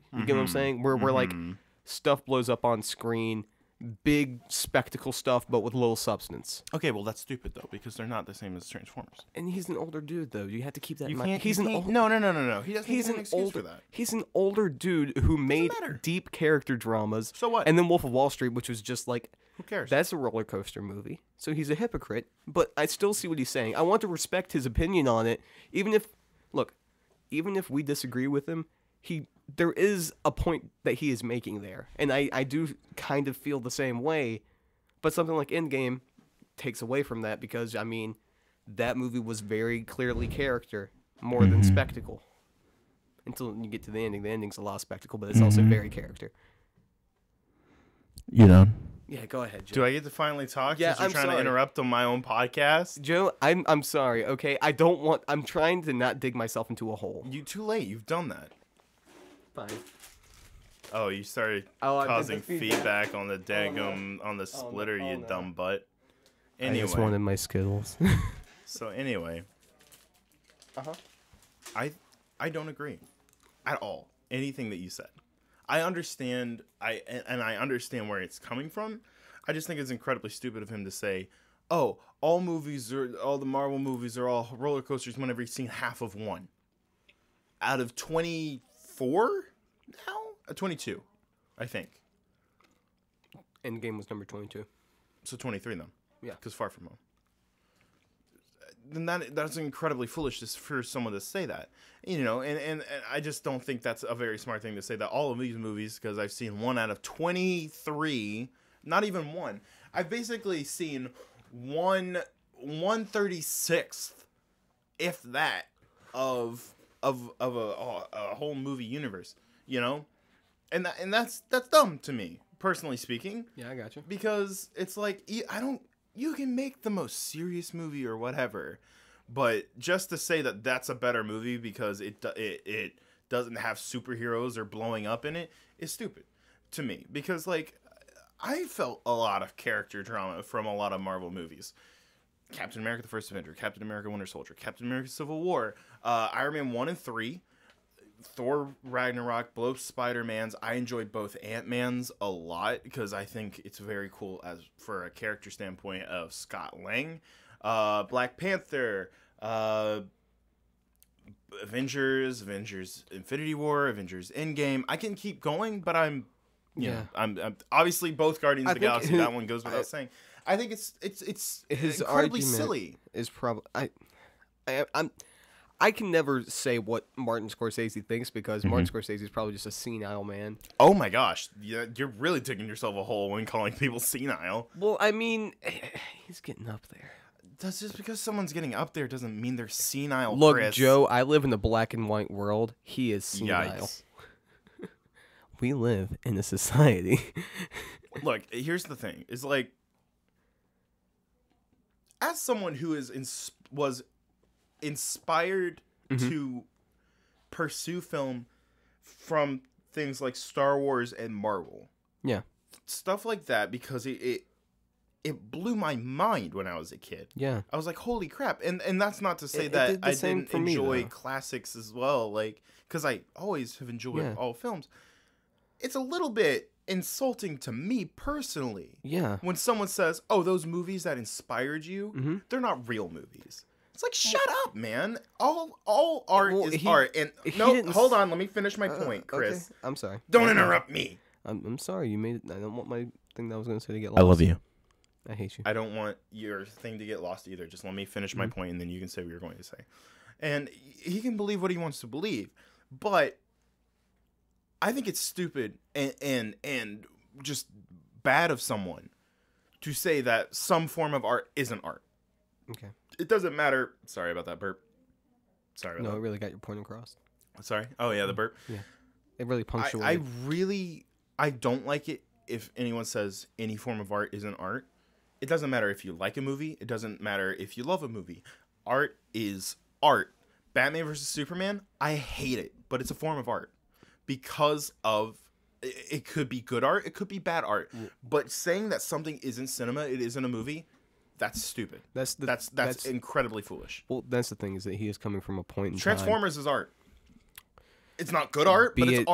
You get what I'm saying? Where where like Mhm. stuff blows up on screen, big spectacle stuff, but with little substance. Okay, well that's stupid though because they're not the same as Transformers. And he's an older dude, though. You have to keep that You in mind. can't. He's you an can't- old, no, no, no, no, no. He doesn't. he's He's an an excuse older for that. he's an older dude who made matter. deep character dramas. So what? And then Wolf of Wall Street, which was just like Who cares? that's a roller coaster movie. So he's a hypocrite. But I still see what he's saying. I want to respect his opinion on it, even if look, even if we disagree with him, he there is a point that he is making there, and I I do kind of feel the same way. But something like Endgame takes away from that because I mean, that movie was very clearly character more than spectacle. Until you get to the ending, the ending's a lot of spectacle, but it's also very character. You know. Yeah, go ahead, Joe. Do I get to finally talk? Yeah, since you're I'm trying sorry. to interrupt on my own podcast. Joe, I'm I'm sorry. Okay, I don't want. I'm trying to not dig myself into a hole. You too late. You've done that. Fine. Oh, you started Oh, I did the causing feedback. feedback on the daggum on the splitter, oh, you no. dumb butt. I Anyway, just wanted my Skittles. so anyway, uh huh. I I don't agree at all. Anything that you said. I understand I and, and I understand where it's coming from. I just think it's incredibly stupid of him to say, "Oh, all movies are all the Marvel movies are all roller coasters whenever you've seen half of one." Out of twenty-four now? Uh, twenty-two, I think. Endgame was number twenty-two. So twenty-three then. Yeah. Cuz Far From Home. Then that that's incredibly foolish just for someone to say that, you know, and, and, and I just don't think that's a very smart thing to say that all of these movies, because I've seen one out of twenty-three, not even one. I've basically seen one one thirty-sixth, if that, of of of a, a whole movie universe, you know, and that, and that's that's dumb to me, personally speaking. Yeah, I got you. Because it's like y- I don't. You can make the most serious movie or whatever, but just to say that that's a better movie because it do- it it doesn't have superheroes or blowing up in it is stupid to me. Because like I felt a lot of character drama from a lot of Marvel movies. Captain America: The First Avenger, Captain America: Winter Soldier, Captain America: Civil War, uh, Iron Man one and three. Thor Ragnarok, both Spider-Mans. I enjoyed both Ant-Mans a lot because I think it's very cool as for a character standpoint of Scott Lang. Uh, Black Panther, uh, Avengers, Avengers Infinity War, Avengers Endgame. I can keep going, but I'm you Yeah. know, I'm, I'm obviously both Guardians I of the think Galaxy, his- that one goes without I- saying. I think it's it's it's His incredibly argument silly. is probably I, I, I'm, I can never say what Martin Scorsese thinks because Martin Scorsese is probably just a senile man. Oh my gosh, yeah, you're really digging yourself a hole when calling people senile. Well, I mean, he's getting up there. That's just because someone's getting up there doesn't mean they're senile. Look, Chris. Joe, I live in a black and white world. He is senile. Yikes. We live in a society. Look, here's the thing: is like, as someone who is ins- was inspired Mm-hmm. to pursue film from things like Star Wars and Marvel, Yeah, stuff like that, because it it, it blew my mind when I was a kid. yeah. I was like, holy crap. And and that's not to say It- it that did the I same didn't for me, enjoy though. classics as well, like, because I always have enjoyed Yeah. all films. It's a little bit insulting to me personally Yeah. when someone says, oh, those movies that inspired you, Mm-hmm. they're not real movies. It's like, shut up, man. All all art Well, is he- art. And he no, didn't hold s- on, let me finish my Uh, point, okay. Chris. I'm sorry. Don't interrupt me. I'm, I'm sorry. You made it. I don't want my thing that I was going to say to get lost. I love you. I hate you. I don't want your thing to get lost either. Just let me finish my point, and then you can say what you're going to say. And he can believe what he wants to believe, but I think it's stupid and and and just bad of someone to say that some form of art isn't art. Okay. It doesn't matter. Sorry about that burp. Sorry about No, it really got your point across. that. Sorry. Oh yeah, the burp. It really I, punctuated. I really I don't like it if anyone says any form of art isn't art. It doesn't matter if you like a movie. It doesn't matter if you love a movie. Art is art. Batman versus Superman, I hate it, but it's a form of art because of it, it could be good art, it could be bad art. But saying that something isn't cinema, it isn't a movie, that's stupid. that's the, That's that's, incredibly foolish. well. That's the thing is that he is coming from a point in time. Transformers is art. It's not good art, Be but it- it's art.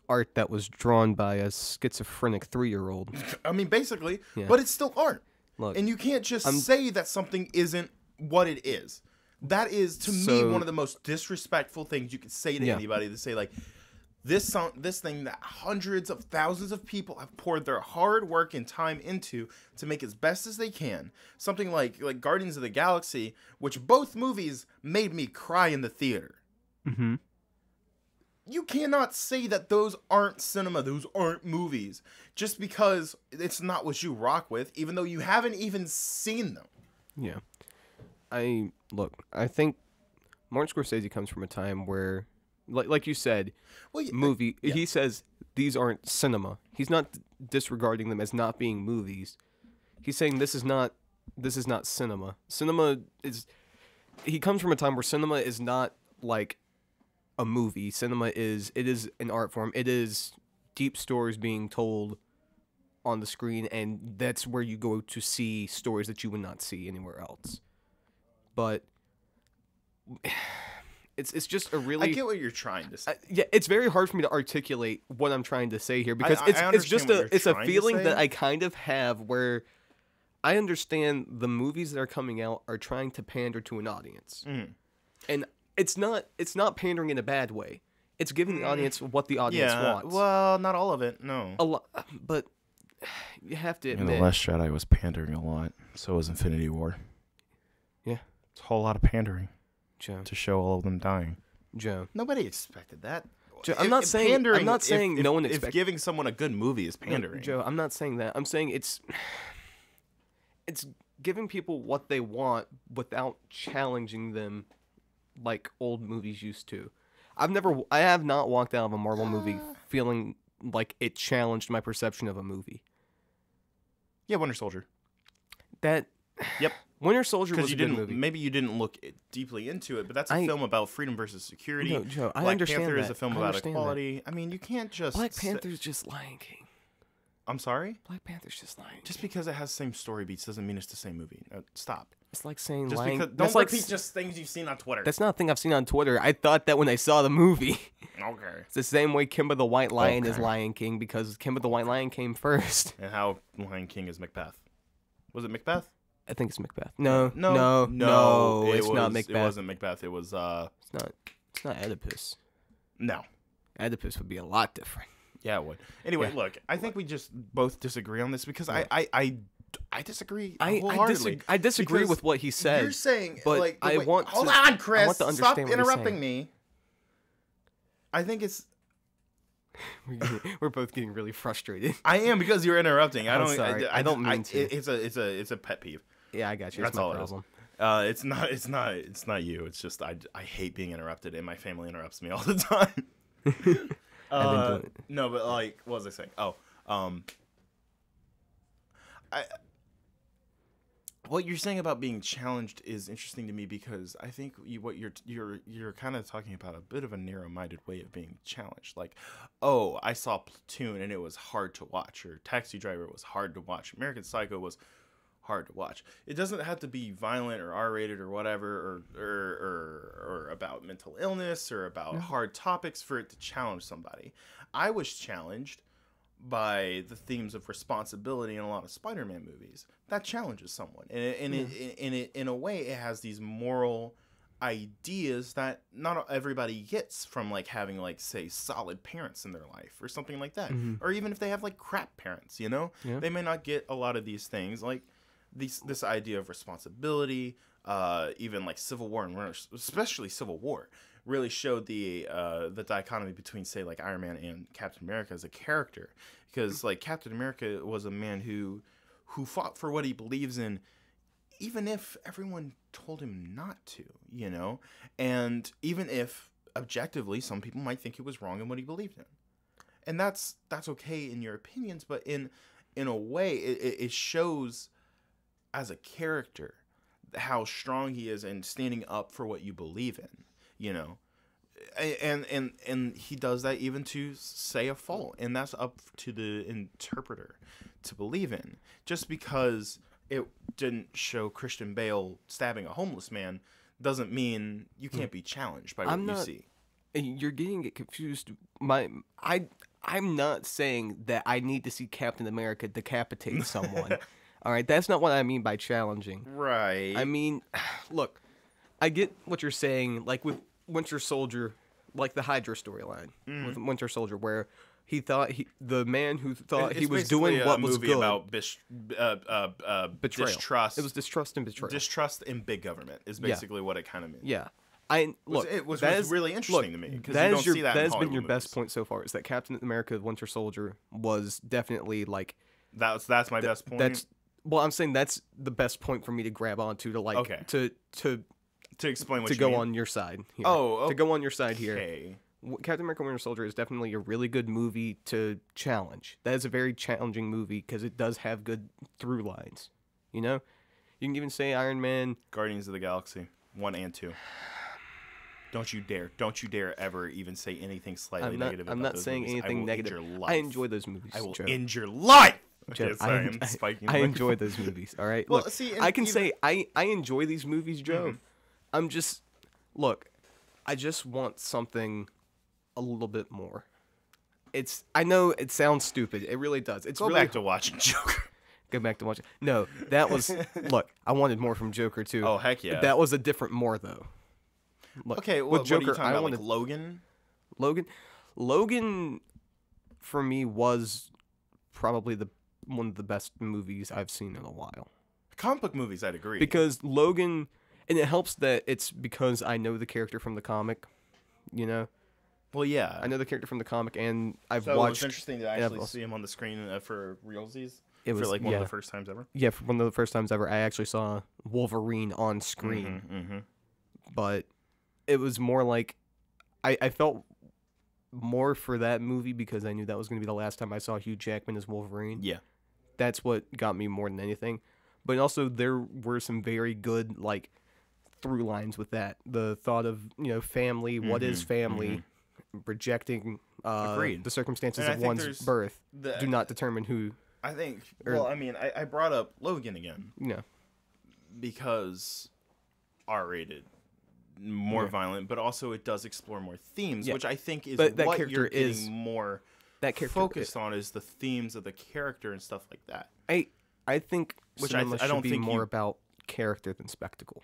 art that was drawn by a schizophrenic three-year-old. I mean, basically, Yeah. but it's still art. Look, And you can't just I'm- say that something isn't what it is. That is, to me, So- one of the most disrespectful things you could say to Yeah. anybody. To say like, this song, this thing that hundreds of thousands of people have poured their hard work and time into to make as best as they can. Something like like Guardians of the Galaxy, which both movies made me cry in the theater. mm-hmm. You cannot say that those aren't cinema, those aren't movies, just because it's not what you rock with, even though you haven't even seen them. Yeah. I look, I think Martin Scorsese comes from a time where like like you said, Well, y- movie yeah. he says these aren't cinema. He's not disregarding them as not being movies. He's saying this is not this is not cinema. Cinema is he comes from a time where cinema is not like a movie. Cinema is it is an art form. It is deep stories being told on the screen, and that's where you go to see stories that you would not see anywhere else. But it's it's just a really I get what you're trying to say. I- yeah, it's very hard for me to articulate what I'm trying to say here because I- it's I it's just understand what a you're it's a trying to feeling say. that I kind of have where I understand the movies that are coming out are trying to pander to an audience. Mhm. And it's not it's not pandering in a bad way. It's giving the audience what the audience yeah, wants. well, not all of it, no. a lot, but you have to And admit the Last Jedi was pandering a lot. So was Infinity War. Yeah. It's a whole lot of pandering Joe, to show all of them dying. Joe. Nobody expected that. Joe, I'm If- not if saying- I'm pandering- not if- saying if- no one If expect- giving someone a good movie is pandering. Joe, I'm not saying that. I'm saying it's it's giving people what they want without challenging them like old movies used to. I've never I have not walked out of a Marvel movie feeling like it challenged my perception of a movie. Yeah, Winter Soldier. That Yep. Winter Soldier Because was you a good didn't, movie. maybe you didn't look it- deeply into it, but that's a I- film about freedom versus security. No, Joe, I Black understand Panther is that. a film I about understand that. equality. I mean, you can't just. Black say- Panther's just Lion King. I'm sorry. Black Panther's just Lion King. Just because it has the same story beats doesn't mean it's the same movie. No, stop. It's like saying Just Lion because don't that's like repeat s- just things you've seen on Twitter. That's not a thing I've seen on Twitter. I thought that when I saw the movie. Okay. It's the same way Kimba the White Lion is Okay. Lion King because Kimba the White Lion came first. And how Lion King is Macbeth. Was it Macbeth? I think it's Macbeth. No, No, no, no, it it's not was- Macbeth. It wasn't Macbeth. It was uh It's not. It's not Oedipus. no. Oedipus would be a lot different. Yeah, it would. Anyway, Yeah. look, I think we just both disagree on this because I, I, I, I disagree I I, wholeheartedly. disagree, I disagree Because with what he said. You're saying, but like, the I way- want hold to- on, Chris. I want to Stop understand what you're interrupting saying. me. I think it's. We're, getting- we're both getting really frustrated. I am because you're interrupting. I I'm don't. sorry. I, I don't I, mean to. it- It's a. It's a. It's a pet peeve. Yeah, I got you. It's That's my all it is. problem. Uh, it's not. It's not. It's not you. It's just I. I hate being interrupted, and my family interrupts me all the time. uh, doing it. No, but like, what was I saying? Oh, um, I. What you're saying about being challenged is interesting to me because I think you, what you're you're you're kind of talking about a bit of a narrow-minded way of being challenged. Like, oh, I saw Platoon and it was hard to watch, or Taxi Driver was hard to watch. American Psycho was hard to watch. It doesn't have to be violent or R-rated or whatever, or or or, or about mental illness or about hard topics for it to challenge somebody. I was challenged by the themes of responsibility in a lot of Spider-Man movies. That challenges someone, and it, and Yeah. it, in it in a way it has these moral ideas that not everybody gets from like having like say solid parents in their life or something like that, Mhm. or even if they have like crap parents, you know, Yeah. they may not get a lot of these things like these this idea of responsibility. Uh, even like Civil War and especially Civil War really showed the uh, the dichotomy between say like Iron Man and Captain America as a character, because like Captain America was a man who who fought for what he believes in, even if everyone told him not to, you know, and even if objectively some people might think he was wrong in what he believed in, and that's that's okay in your opinions, but in in a way it, it it shows as a character how strong he is in standing up for what you believe in, you know. And and and he does that even to say a fault, and that's up to the interpreter to believe in. Just because it didn't show Christian Bale stabbing a homeless man doesn't mean you can't be challenged by what I'm you not- see. You're getting it confused. My I I'm not saying that I need to see Captain America decapitate someone. All right, that's not what I mean by challenging. Right. I mean, look, I get what you're saying, like with Winter Soldier, like the Hydra storyline Mm. with Winter Soldier, where he thought he, the man who thought It's he was basically doing a what was movie good, about bis- uh, uh, uh, betrayal. distrust. It was distrust and betrayal. distrust in big government is Yeah. basically what it kind of means. yeah, I Was- look. it was- that was is- really interesting look, to me, 'cause that you is don't your, see that in has been Hollywood your best movies. point so far. Is that Captain America: Winter Soldier was definitely like That's that's my best point. that's. Well, I'm saying that's the best point for me to grab onto to like Okay. to to to explain what to you go mean. on your side. Here. Oh, to go on your side here. Okay. W- Captain America: Winter Soldier is definitely a really good movie to challenge. That is a very challenging movie because it does have good through lines. You know, you can even say Iron Man. Guardians of the Galaxy one and two. Don't you dare! Don't you dare ever even say anything slightly I'm not. negative. I'm about not those saying movies. I anything will end negative. your life. I enjoy those movies. I will Joe. end your life. Okay, Joe, sorry, I, I'm I- spiking. I the enjoy microphone. those movies. All right. Well, Look, see, and I can even- say I I enjoy these movies, Joe. Mhm. I'm just look. I just want something a little bit more. It's. I know it sounds stupid. It really does. It's Go really back to watching Joker. go back to watch it. No, that was look. I wanted more from Joker too. Oh heck yeah! That was a different more though. Look, okay, with well, what are you Joker, talking I about? wanted Like Logan? Logan. Logan, for me, was probably the one of the best movies I've seen in a while. Comic book movies, I'd agree. Because Logan, and it helps that it's because I know the character from the comic. You know, well, yeah, I know the character from the comic, and I've So watched. it's interesting to and I've actually also- see him on the screen uh, for realsies. It for was like one yeah, of the first times ever. yeah, for one of the first times ever, I actually saw Wolverine on screen. Mm-hmm. But it was more like I, I felt more for that movie because I knew that was going to be the last time I saw Hugh Jackman as Wolverine. Yeah. That's what got me more than anything. But also there were some very good like through lines with that. The thought of, you know, family, what is Mhm, family, rejecting uh, Agreed. the circumstances And I of think one's there's birth The, do not determine who, I think. or- Well, I mean, I, I brought up Logan again you know. because R-rated, more Yeah. violent, but also it does explore more themes, Yeah. which I think is But that what character you're getting is- more That character focused on is the themes of the character and stuff like that. I I think Which I cinema th- I should don't be think more you- about character than spectacle.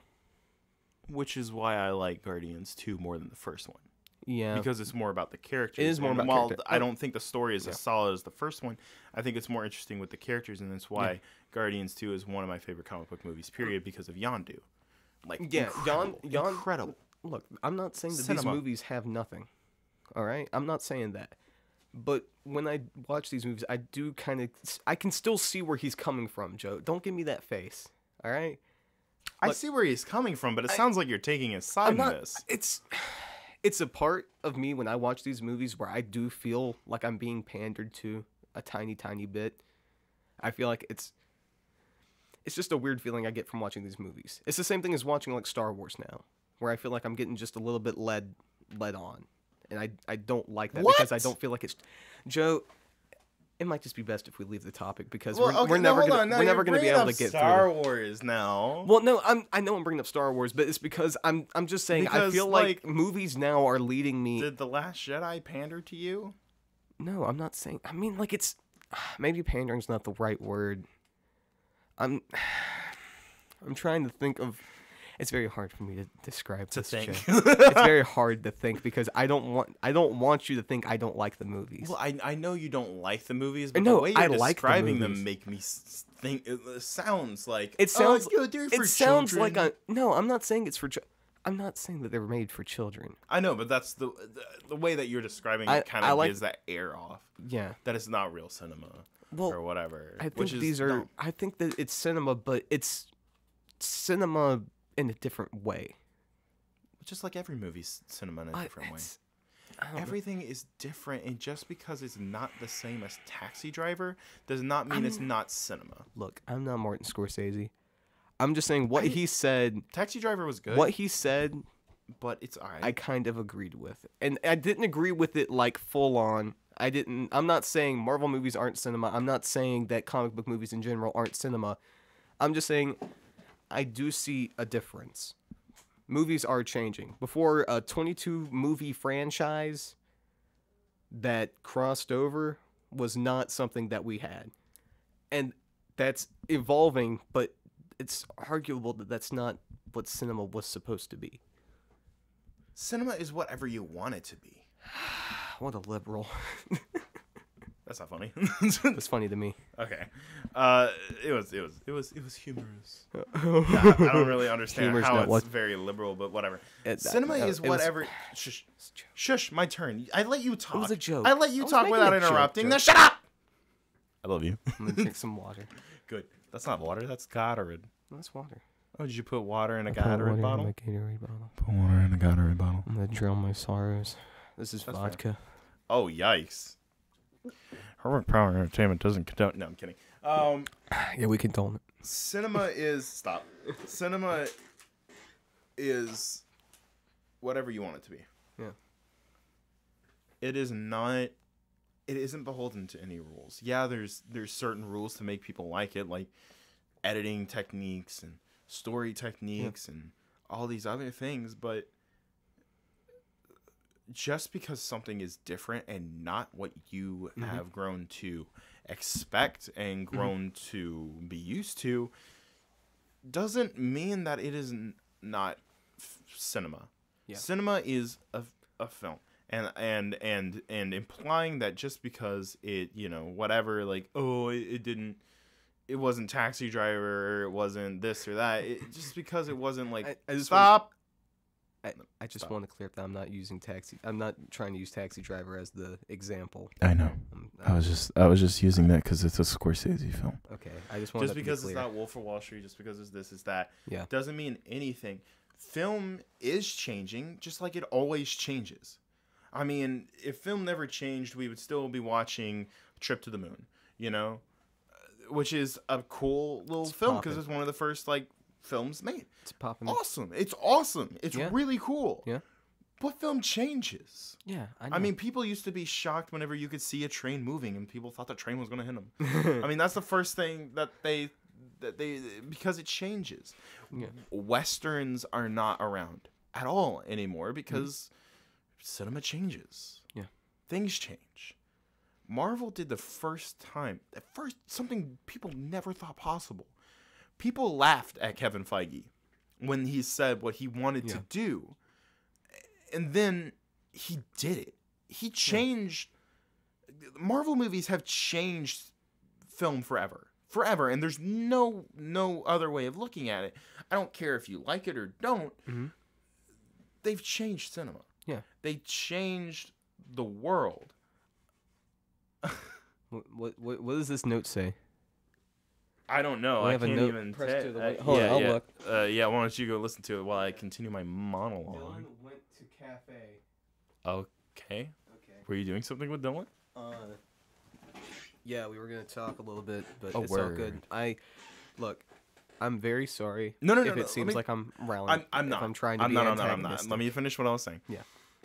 Which is why I like Guardians two more than the first one. Yeah. Because it's more about the characters. It is more And about while character. I don't think the story is Yeah. as solid as the first one, I think it's more interesting with the characters, and that's why Yeah. Guardians two is one of my favorite comic book movies, period, because of Yondu. Like, Yeah, Yon- incredible, Yon- incredible. Look, I'm not saying that Cinema. these movies have nothing. All right? I'm not saying that. But when I watch these movies, I do kind of I can still see where he's coming from, Joe. Don't give me that face. All right? I Look, see where he's coming from, but it I- sounds like you're taking a side I'm in not this. it's it's a part of me when I watch these movies where I do feel like I'm being pandered to a tiny tiny bit. I feel like it's it's just a weird feeling I get from watching these movies. It's the same thing as watching like Star Wars now, where I feel like I'm getting just a little bit led led on. And I I don't like that because I What? don't feel like it's Joe. It might just be best if we leave the topic because Well, we're, okay, we're no, never hold gonna on. Now we're you're never gonna be bringing able to up get Star through. Wars now. Well, no, I'm I know I'm bringing up Star Wars, but it's because I'm I'm just saying I Because, feel like, like, movies now are leading me. Did The Last Jedi pander to you? No, I'm not saying. I mean, like it's maybe pandering's not the right word. I'm I'm trying to think of. It's very hard for me to describe To this, think. Joe. It's very hard to think because I don't want I don't want you to think I don't like the movies. Well, I I know you don't like the movies, but No, the way you're I like the describing them movies. make me s- think. It uh, sounds like It sounds. Oh, they're for it sounds like children." a. No, I'm not saying it's for. Ch- I'm not saying that they were made for children. I know, but that's the the, the way that you're describing I- it kind I of like- gives that air off. Yeah. That it's not real cinema Well, or whatever. I think which is these are. not- I think that it's cinema, but it's cinema in a different way. just like every movie's cinema in a I- different way. it's- I don't know. Everything is different, and just because it's not the same as Taxi Driver does not mean I'm- it's not cinema. Look, I'm not Martin Scorsese. I'm just saying what I- he said. Taxi Driver was good, What he said, but it's alright. I kind of agreed with, and I didn't agree with it like full on. I didn't. I'm not saying Marvel movies aren't cinema. I'm not saying that comic book movies in general aren't cinema. I'm just saying I do see a difference. movies are changing. Before, a twenty-two movie franchise that crossed over was not something that we had. And that's evolving, but it's arguable that that's not what cinema was supposed to be. Cinema is whatever you want it to be. What a liberal. That's not funny. It's funny to me. Okay. Uh, it was it was it was it was humorous. Yeah, I don't really understand Humor's how not it's what- very liberal, but whatever. It- Cinema that- is it was- whatever. Shush, shush, my turn. I let you talk. was a joke. I let you I was talk making without a joke, interrupting. joke. Now shut up. I love you. I'm gonna drink some water. Good. That's not water. That's Gatorade. No, that's water. Oh, did you put water in a I put water Gatorade in bottle? my Gatorade bottle. Put water in a Gatorade bottle. I'm gonna drown my sorrows. This is That's fair. vodka. Oh, yikes. Herbert Power Entertainment doesn't condone. No, I'm kidding. Um, Yeah, we condone it. cinema is stop. Cinema is whatever you want it to be. Yeah. It is not. It isn't beholden to any rules. Yeah, there's there's certain rules to make people like it, like editing techniques and story techniques and all these other things. But just because something is different and not what you Mhm. have grown to expect and grown to be used to, doesn't mean that it is n- not f- cinema. Yeah. Cinema is a, a film. And, and and and implying that just because it, you know, whatever, like, oh, it, it didn't, it wasn't Taxi Driver, or it wasn't this or that, it, just because it wasn't like, I- I just stop. I, I just Stop. want to clear up that I'm not using taxi. I'm not trying to use Taxi Driver as the example. I know. Um, I was just I was just using that because it's a Scorsese film. okay. I just want Just that to because be it's clear. not Wolf of Wall Street, just because it's this, it's that, Yeah. doesn't mean anything. Film is changing, just like it always changes. I mean, if film never changed, we would still be watching Trip to the Moon, you know, Uh, which is a cool little It's film because poppin'. it's one of the first like films made. It's popping. Awesome! It's awesome. It's Yeah. really cool. Yeah. But film changes. Yeah. I, know. I mean, people used to be shocked whenever you could see a train moving, and people thought the train was going to hit them. I mean, that's the first thing that they that they because it changes. Yeah. Westerns are not around at all anymore because cinema changes. Yeah. Things change. Marvel did the first time, at first, something people never thought possible. People laughed at Kevin Feige when he said what he wanted Yeah. to do. And then he did it. He changed. Marvel movies have changed film forever. Forever. And there's no no other way of looking at it. I don't care if you like it or don't. Mhm. They've changed cinema. Yeah. They changed the world. What, what what what does this note say? I don't know. We I have a can't note even pressed say- to the uh, wi- Hold on, yeah, I'll yeah. look. Uh, yeah, why don't you go listen to it while I continue my monologue? went to cafe. Okay. Okay. Were you doing something with Dylan? Uh, yeah, we were gonna talk a little bit, but Oh, it's all good. word. I look. I'm very sorry. No, no, if no, it no, let seems me- like I'm rallying. I'm, I'm if not. I'm trying to I'm be not, I'm not, I'm not. antagonistic. Let me finish what I was saying. Yeah.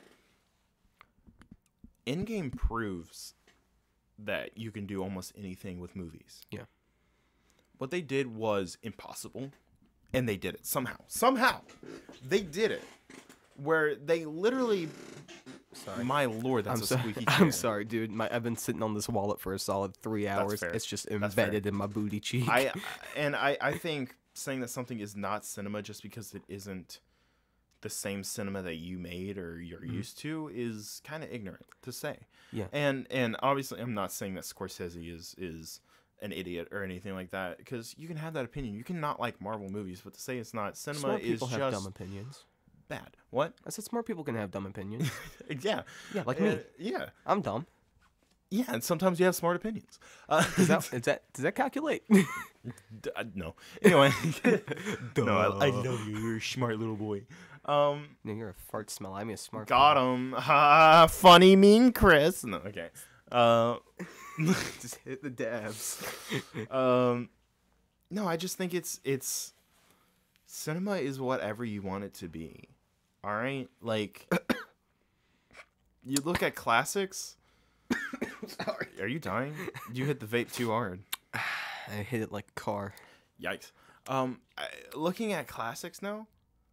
Endgame proves that you can do almost anything with movies. Yeah. What they did was impossible, and they did it somehow. Somehow, they did it. Where they literally, Sorry. my lord, that's I'm a sorry. squeaky chair. I'm sorry, dude. My I've been sitting on this wallet for a solid three hours. fair. It's just That's fair. embedded in my booty cheek. I and I, I think saying that something is not cinema just because it isn't the same cinema that you made or you're used to is kind of ignorant to say. Yeah. And and obviously I'm not saying that Scorsese is is an idiot or anything like that because you can have that opinion. You can not like Marvel movies, but to say it's not cinema Smart is people have just dumb opinions. bad. What? I said smart people can have dumb opinions. yeah. Yeah, like Uh, me. Yeah. I'm dumb. Yeah, and sometimes you have smart opinions. Uh, Is that, is that does that calculate? D- uh, no. Anyway, no, I, I love you. You're a smart little boy. Um, no, you're a fart smell. I'm a smart. got him. Ha! Funny, mean Chris. No, okay. Uh, Just hit the dabs. um, no, I just think it's it's cinema is whatever you want it to be. All right, like you look at classics. Sorry. Are you dying? You hit the vape too hard. I hit it like a car. Yikes. Um, I, looking at classics now,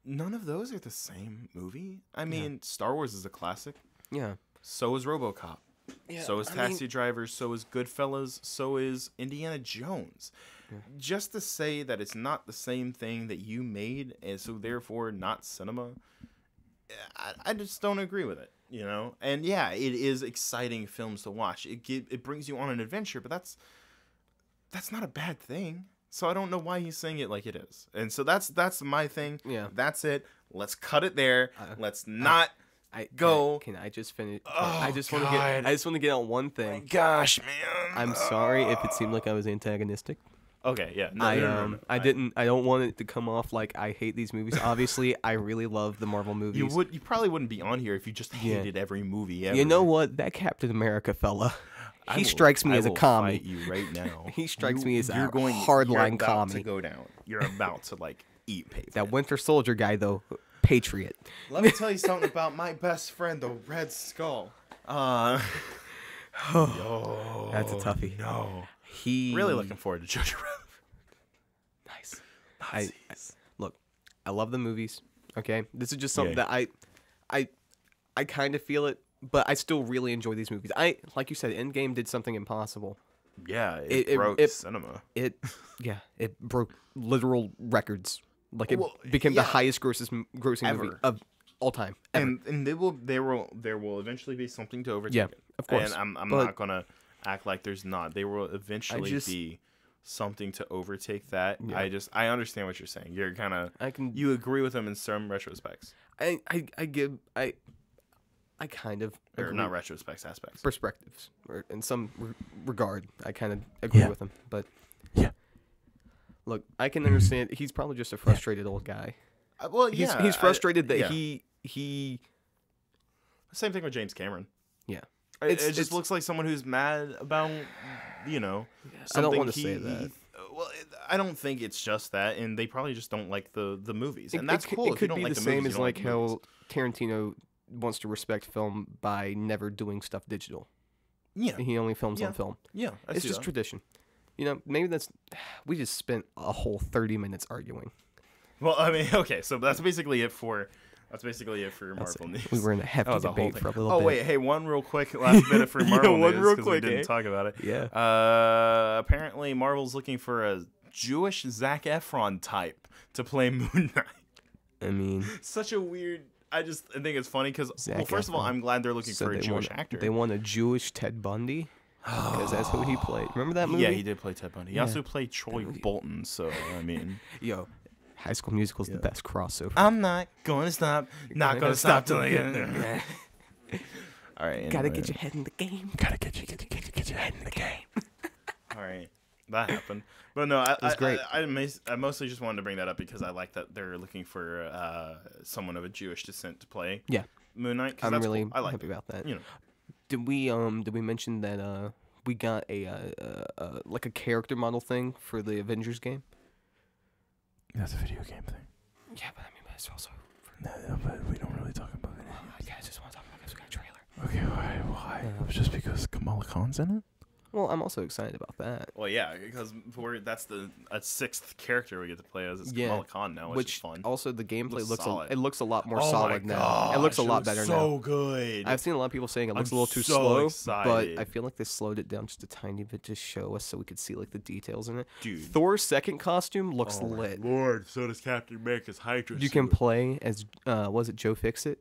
none of those are the same movie. I mean, Star Wars is a classic. Yeah. So is RoboCop. Yeah, so is I Taxi mean- Driver. So is Goodfellas. So is Indiana Jones. Just to say that it's not the same thing that you made, and so therefore not cinema, I, I just don't agree with it. You know, and yeah, it is exciting films to watch. It give, it brings you on an adventure, but that's that's not a bad thing. So I don't know why he's saying it like it is. And so that's that's my thing. Yeah. That's it. Let's cut it there. Uh, Let's not. I Go. Can, can I just finish? Oh, I just want to get. God. I just want to get on one thing. Gosh, man. I'm sorry if it seemed like I was antagonistic. Okay, yeah. No, I no, no, no, um no. I didn't. I don't want it to come off like I hate these movies. Obviously, I really love the Marvel movies. You would. You probably wouldn't be on here if you just Yeah. hated every movie ever. You know what? That Captain America fella, I he will- strikes me I as a will commie. fight you right now. He strikes You- me as a you're going, hardline you're about commie. to go down. You're about to like eat pavement. That Winter Soldier guy though, patriot. Let me tell you something about my best friend, the Red Skull. Uh, yo, That's a toughie. No, He really looking forward to Jojo Rabbit. nice. I, I look. I love the movies. Okay, this is just something Yeah. that I, I, I kind of feel it, but I still really enjoy these movies. I like you said, Endgame did something impossible. Yeah, it, It- it- broke it- cinema. It, yeah, it broke literal records. Like it Well, became yeah. the highest grossest grossing movie Ever. of all time. Ever. And and they will there will there will eventually be something to overtake Yeah, it. of course, And I'm I'm but- not gonna act like there's not. There will eventually just- be something to overtake that. Yeah. I just I understand what you're saying. You're kind of I can. you agree with them in some retrospects, I, I, I give. I, I kind of or agree. not retrospects aspects. Perspectives, or in some re- regard, I kind of agree Yeah. with him. But Yeah. look, I can understand. He's probably just a frustrated old guy. Uh, well, He's yeah, he's I- frustrated that yeah. he he. Same thing with James Cameron. Yeah, It, It's- it just it's- looks like someone who's mad about, you know, I don't something want to he- say he- that. well, it, I don't think it's just that, and they probably just don't like the the movies, and It- that's it, could- cool. It If you could don't be like the the same movies, as you don't like the movies. how Tarantino wants to respect film by never doing stuff digital. Yeah, He only films Yeah. on film. yeah, I It's see just that. tradition. You know, maybe that's. We just spent a whole thirty minutes arguing. Well, I mean, okay, so that's basically it for that's basically it for That's Marvel it. news. We were in a That hefty was a whole debate thing. for a little oh bit. wait, hey, one real quick last bit of for Yeah, Marvel one news real 'cause quick, we didn't eh? talk about it. Yeah. Uh, apparently Marvel's looking for a Jewish Zac Efron type to play Moon Knight. I mean, Such a weird. I just I think it's funny because well, Zac first of all, Efron. I'm glad they're looking so for a they Jewish want, actor. They want a Jewish Ted Bundy because that's who he played. Remember that movie? Yeah, he did play Ted Bundy. He Yeah. also played Troy movie. Bolton. So I mean, Yo, High School Musical is Yeah. the best crossover. I'm not going to stop. Not Gonna going to stop till I till get there. All right. Gotta anyway. get your head in the game. Gotta get you, get, you- get, you- get your head in the game. All right, that happened. But no, I, was I, great. I, I, mas- I mostly just wanted to bring that up because I like that they're looking for uh, someone of a Jewish descent to play Yeah, Moon Knight. 'cause I'm that's really cool. I like happy it. about that. You know, Did we um did we mention that uh we got a uh, uh, uh like a character model thing for the Avengers game? That's a video game thing. Yeah, but I mean, but it's also. No, no, but we don't really talk about it. I guys just want to talk about this guy trailer. Okay, why? Why? Uh, It was just because Kamala Khan's in it? Well, I'm also excited about that. well, yeah, because we're, that's the a sixth character we get to play as. It's Yeah, Kamala Khan now, which, Which is fun. also the gameplay Looks looks, solid. a, it looks a lot more Oh my solid now. It looks a gosh, lot better so now. good. I've seen a lot of people saying it looks I'm a little too so slow, excited. but I feel like they slowed it down just a tiny bit to show us so we could see like the details in it. Dude. Thor's second costume looks Oh my lit. Lord, so does Captain America's Hydra You can suit. play as uh was it Joe Fixit?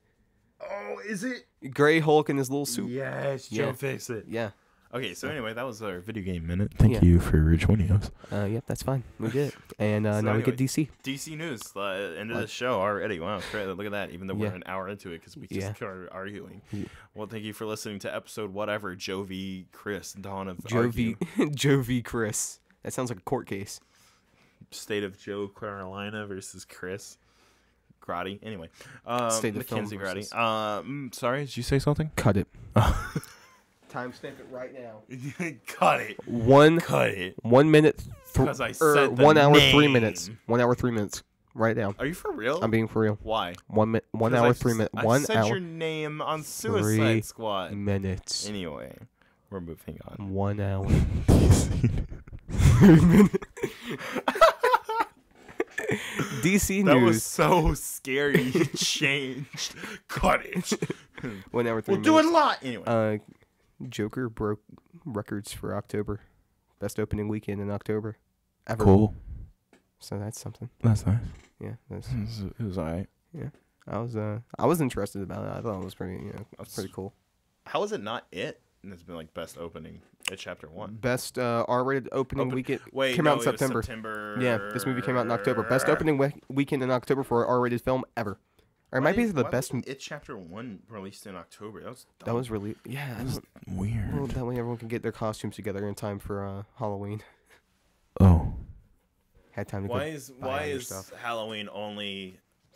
Oh, is it? Gray Hulk in his little suit. Yes, Yeah. Joe Fix it. Yeah. Okay, so anyway, that was our video game minute. Thank Yeah. you for joining us. Uh yep, that's fine. We did it. And uh, So now we anyway, get D C. D C news, uh, end of What? the show already. Wow, great. Look at that. Even though we're Yeah. an hour into it because we just Yeah. started arguing. Yeah. Well, thank you for listening to episode whatever. Joe v. Chris, Dawn of Joe Argue. V Joe V Chris. That sounds like a court case. State of Joe Carolina versus Chris Grotti. Anyway, um, State of Film Mackenzie Grotti. versus- Um, sorry, did you say something? Cut it. Timestamp it right now. Cut it. One Cut it. one minute th- 'Cause I er, said the one hour three name. minutes. One hour three minutes. Right now. Are you for real? I'm being for real. Why? One minute. One 'Cause hour I three s- minutes. I One said hour your name on Suicide three Squad. minutes. Anyway, we're moving on. One hour. D C That was news. so scary. He changed. Cut it. One hour three We'll do it a minutes. lot. Anyway. Uh, Joker broke records for October. Best opening weekend in October. Ever. Cool. So that's something. That's nice. Yeah, that's, It was, it was alright. I was uh I was interested about it. I thought it was pretty, you know, it was pretty cool. How is it not it? And it's been like best opening at chapter one. Best uh, R-rated opening Open- weekend Wait, came no, out in it was September. September. Yeah, this movie came out in October. Best opening we- weekend in October for an R-rated film ever. Or it might be the best. m- It chapter one released in October. That was dumb. That was really yeah. I don't- Weird. well, that way everyone can get their costumes together in time for uh, Halloween. Oh. Had time to Why go is buy why all your is stuff. Halloween only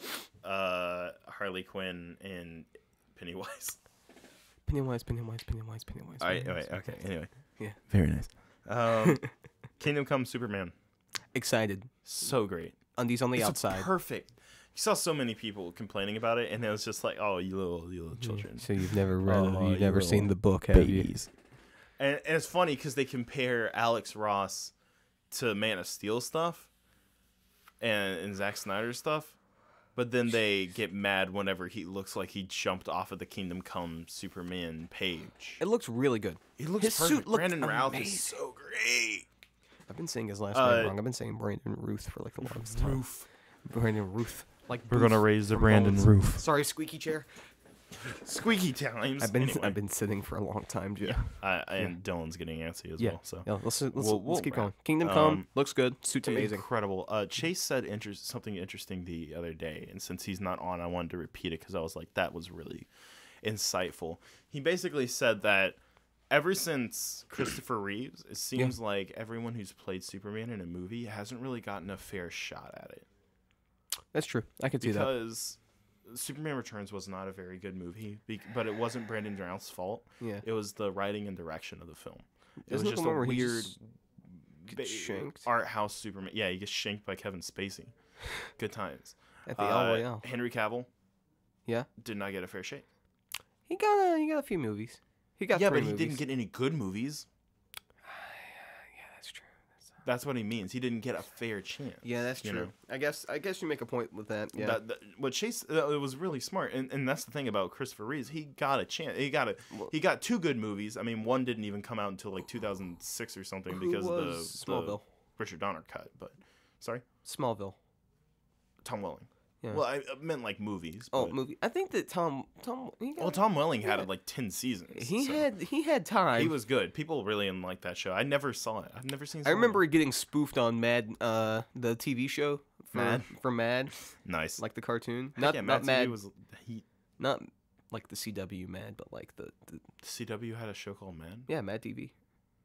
uh, Harley Quinn and Pennywise? Pennywise, Pennywise, Pennywise, Pennywise. All right, Pennywise. wait, okay. Anyway, Very nice. um, Kingdom Come Superman, Excited. so great. Undies on the It's outside. perfect. You saw so many people complaining about it, and it was just like, oh, you little, you little children. So you've never read, Oh, you've you never seen little the book, have you? Babies. And, and it's funny because they compare Alex Ross to Man of Steel stuff and, and Zack Snyder stuff, but then they get mad whenever he looks like he jumped off of the Kingdom Come Superman page. It looks really good. He looks his perfect. suit looked Brandon Routh amazing. is so great. I've been saying his last Uh, name wrong. I've been saying Brandon Ruth for like the longest time. Roof. Brandon Ruth. Like We're Booth gonna raise the from Brandon Bones. roof. Sorry, squeaky chair. Squeaky times. I've been Anyway, I've been sitting for a long time, Joe. I, and Dylan's getting antsy as Yeah. well. So Yeah, let's let's, We'll- let's we'll keep wrap. going. Kingdom Um, Come looks good. Suit's amazing. Incredible. Uh, Chase said inter- something interesting the other day, and since he's not on, I wanted to repeat it because I was like, that was really insightful. He basically said that ever since Christopher Reeves, it seems like everyone who's played Superman in a movie hasn't really gotten a fair shot at it. That's true. I could see that. Because Superman Returns was not a very good movie, be- but it wasn't Brandon Routh's fault. Yeah. It was the writing and direction of the film. It Isn't was it just the a one where he weird just ba- gets shanked? art house Superman. Yeah, he gets shanked by Kevin Spacey. Good times. At the Uh, El Royale. Henry Cavill Yeah. did not get a fair shake. He got a he got a few movies. He got Yeah, three but he movies. didn't get any good movies. Yeah, that's true. That's what he means. He didn't get a fair chance. Yeah, that's you true. know? I guess I guess you make a point with that. Yeah. That, that, what Chase uh, it was really smart, and, and that's the thing about Christopher Reeves. He got a chance. He got a Well- he got two good movies. I mean, one didn't even come out until like two thousand six or something Who because of was the, Smallville? the Richard Donner cut. But sorry, Smallville. Tom Welling. Yeah. Well, I, I meant like movies. oh, but- movie. I think that Tom Tom. He got, well, Tom Welling had yeah. it like ten seasons. He so had he had time. he was good. People really didn't like that show. I never saw it. I've never seen. I remember it getting spoofed on Mad, uh, the T V show for Mad? for Mad, nice. like the cartoon. Heck Not yeah, not T V Mad, was he. not like the C W Mad, but like the, the C W had a show called Mad. yeah Mad T V.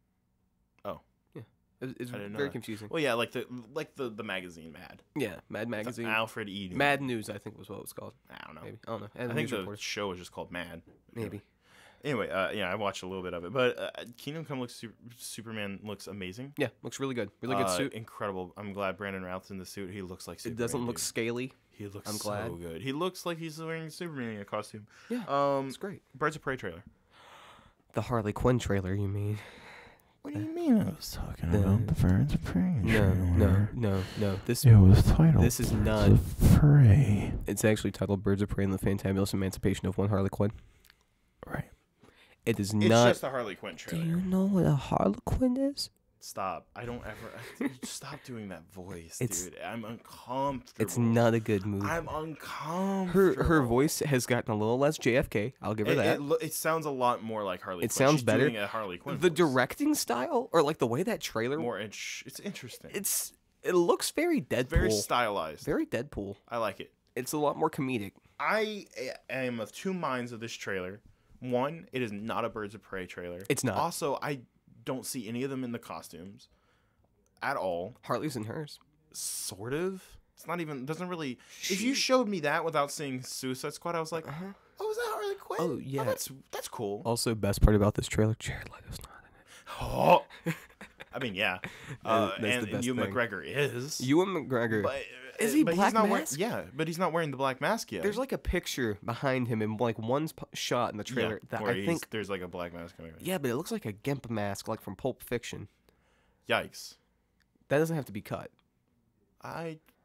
Oh. Yeah, it, was- it's I didn't know very that. confusing. Well, yeah, like the like the the magazine Mad. Yeah, Mad Magazine. Alfred E. Newman. Mad News, I think was what it was called. I don't know. Maybe I don't know. I And think news the reporter. show was just called Mad. Maybe. Anyway, uh, yeah, I watched a little bit of it, but uh, Kingdom Come looks super, Superman looks amazing. Yeah, looks really good. Really good Uh, suit. Incredible. I'm glad Brandon Routh's in the suit. He looks like It Superman. doesn't look dude. scaly. He looks I'm so glad. good. He looks like he's wearing a Superman costume. Yeah, Um, it's great. Birds of Prey trailer. The Harley Quinn trailer, you mean? What do you mean I was talking The- about the Birds of Prey? No, no, trailer? no, no. This It was titled This is Birds not- of Prey. it's actually titled "Birds of Prey and the Fantabulous Emancipation of One Harley Quinn." Right. It is It's not. just a Harley Quinn Do trailer. you know what a Harlequin is? Stop. I don't ever. Stop doing that voice, It's- dude. I'm uncomfortable. It's not a good movie. I'm her uncomfortable. her voice has gotten a little less J F K. I'll give her It, that. it, lo- it sounds a lot more like Harley. It Quinn. sounds She's better. Doing a Harley Quinn. the voice. directing style, or like the way that trailer, more. In- it's interesting. it's it looks very Deadpool. very stylized. Very Deadpool. I like it. It's a lot more comedic. I a- am of two minds of this trailer. One, it is not a Birds of Prey trailer. It's not. Also, I don't see any of them in the costumes at all. Harley's in hers. Sort of. It's not even. Doesn't really. If you showed me that without seeing Suicide Squad, I was like, Uh-huh. oh, is that Harley Quinn? Oh, yeah. that's that's cool. Also, best part about this trailer, Jared Leto's not in it. Oh. I mean, yeah. Uh, that's the and and best Ewan thing. McGregor is. Ewan McGregor. But, Is he but Black he's not wearing- Mask? yeah, but he's not wearing the black mask yet. There's like a picture behind him in like one sp- shot in the yeah, trailer that where I he's- think. there's like a black mask coming. Yeah, but it looks like a Gimp mask, like from Pulp Fiction. Yikes. That doesn't have to be cut. I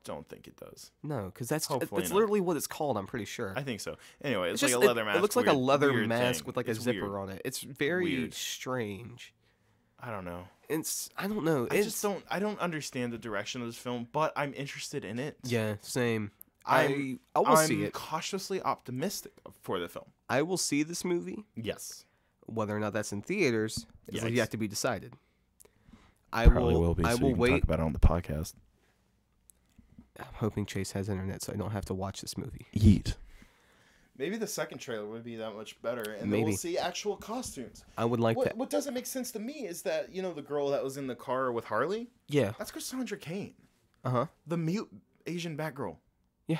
don't think it does. No, because that's Hopefully it's not. literally what it's called. I'm pretty sure. I think so. Anyway, it's, It's like just- a leather it, mask. It looks like a weird- leather weird mask thing. with like a It's zipper weird. on it. It's very Weird. strange. I don't know. It's I don't know. I It's just don't. I don't understand the direction of this film, but I'm interested in it. yeah, same. I'm- I I will I'm see it. cautiously optimistic for the film. I will see this movie. Yes. Whether or not that's in theaters is Yikes. yet to be decided. I Probably will. will be. I so will you can wait. talk about it on the podcast. I'm hoping Chase has internet so I don't have to watch this movie. Yeet. Maybe the second trailer would be that much better, and then Maybe. we'll see actual costumes. I would like What, that. what doesn't make sense to me is that, you know, the girl that was in the car with Harley, Yeah. that's Cassandra Cain, Uh huh. the mute Asian Batgirl. Yeah.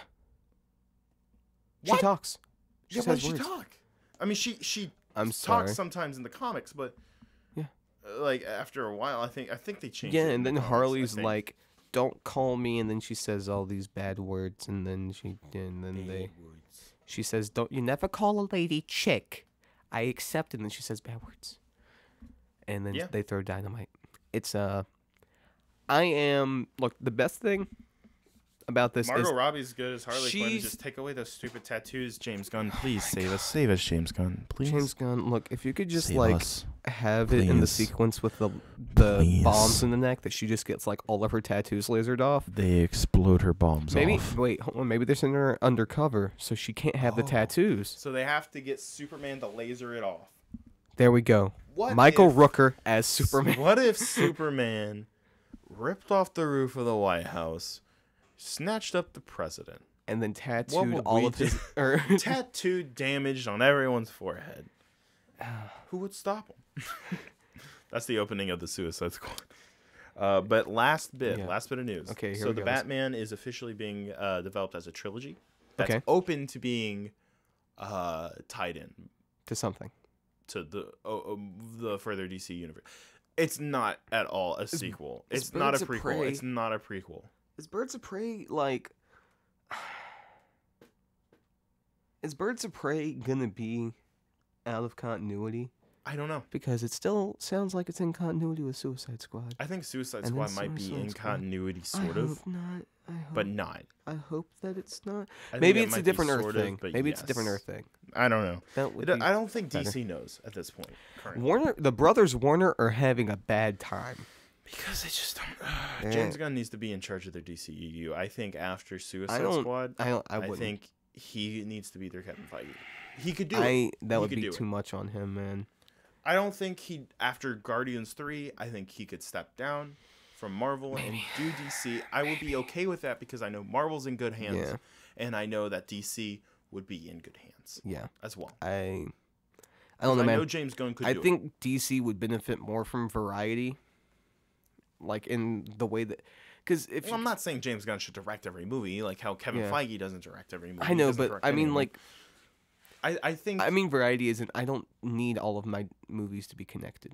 She What? talks. She Yeah, says when did she words. talk? I mean, she she I'm sorry. talks sometimes in the comics, but Yeah. uh, like after a while, I think I think they changed. Yeah, it in and the then comics, I Harley's think. like, "Don't call me," and then she says all these bad words, and then she and then they she says, "Don't you never call a lady chick." I accept, and then she says bad words, and then Yeah. they throw dynamite. It's uh, I am look the best thing about this Margot is Robbie's good as Harley Quinn. she's- Just take away those stupid tattoos, James Gunn. Please save us. Save us, James Gunn. Please. James Gunn. Look, if you could just Save like us. have it in the Please. sequence with the the Please. bombs in the neck that she just gets like all of her tattoos lasered off. They explode her bombs Maybe off. wait, hold on. Maybe they're sending her undercover, so she can't have the Oh. tattoos. So they have to get Superman to laser it off. There we go. What Michael if- Rooker as Superman. What if Superman ripped off the roof of the White House, snatched up the president, And then What tattooed would all we of his. do? Or, tattooed, damaged on everyone's forehead? Who would stop him? That's the opening of the Suicide Squad. Uh, but last bit, Yeah. last bit of news. Okay, here so we the go. Batman is officially being uh, developed as a trilogy. That's Okay. open to being uh, tied in to something. to the oh, um, the further D C universe. It's not at all a sequel. is It's not a Birds of prequel. Prey- It's not a prequel. Is Birds of Prey like? Is Birds of Prey gonna be out of continuity? I don't know. Because it still sounds like it's in continuity with Suicide Squad. I think Suicide And then Squad might be Suicide in Squad. continuity, I sort of, hope not. I hope, but not. I hope that it's not. I think Maybe it it's a might be different Earth sort of, thing. but Maybe it's a different yes. Earth thing. I don't know. That would It- be I don't think better. D C knows at this point. Currently. Warner, the brothers Warner are having a bad time. Because they just don't. Yeah. James Gunn needs to be in charge of their D C E U. I think after Suicide don't- Squad, I don't. I I, wouldn't. think he needs to be their Kevin Feige. He could do I it. that He would could be do too it. much on him, man. I don't think he after Guardians three. I think he could step down from Marvel and do D C. I would be okay with that because I know Marvel's in good hands, Yeah. and I know that D C would be in good hands Yeah, as well. I. I don't know, I man. know James Gunn could. I do think D C would benefit more from variety, like in the way that, because if It. Well, I'm not saying James Gunn should direct every movie, like how Kevin Yeah. Feige doesn't direct every movie. I He know, doesn't but direct I any mean, of them. like, I, I think I mean, variety isn't. I don't need all of my movies to be connected.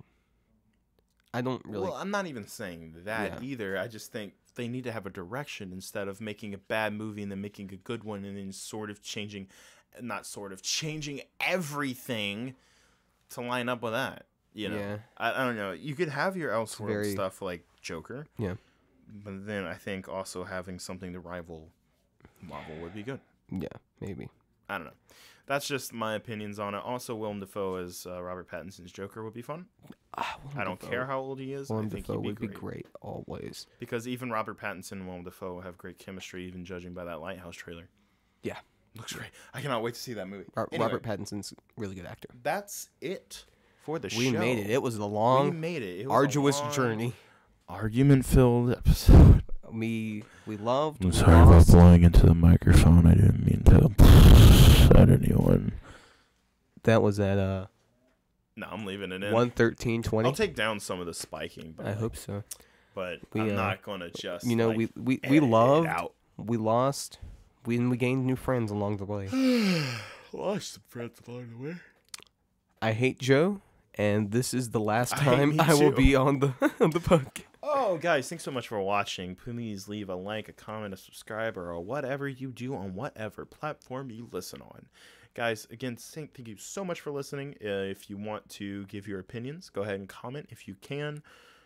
I don't really. Well, I'm not even saying that Yeah. either. I just think they need to have a direction instead of making a bad movie and then making a good one and then sort of changing, not sort of changing everything to line up with that. You know, Yeah. I, I don't know. You could have your Elseworld very- stuff like Joker, yeah, but then I think also having something to rival Marvel would be good. yeah, maybe. I don't know. That's just my opinions on it. Also, Willem Dafoe as uh, Robert Pattinson's Joker would be fun. Ah, Willem I don't Dafoe. care how old he is. Willem I think Dafoe he'd would be be great. great always. Because even Robert Pattinson and Willem Dafoe have great chemistry, even judging by that Lighthouse trailer. Yeah, Looks great. I cannot wait to see that movie. Ro- Anyway, Robert Pattinson's a really good actor. that's it for the We show. made it. It was a We long, made it. It was a arduous long- journey. Argument-filled episode. We we loved. I'm we sorry about lost. blowing into the microphone. I didn't mean to at anyone. That was at uh No, I'm leaving it in. one thirteen twenty. I'll take down some of the spiking, but I hope so. but We, I'm uh, not gonna just. You know, like, we we edit we it loved. out. We lost. We and we gained new friends along the way. Lost some friends along the way. I hate Joe, and this is the last I hate time me I will too. be on the on the podcast. Oh, guys, thanks so much for watching. Please leave a like, a comment, a subscribe, or whatever you do on whatever platform you listen on. Guys, again, thank thank you so much for listening. Uh, if you want to give your opinions, go ahead and comment if you can.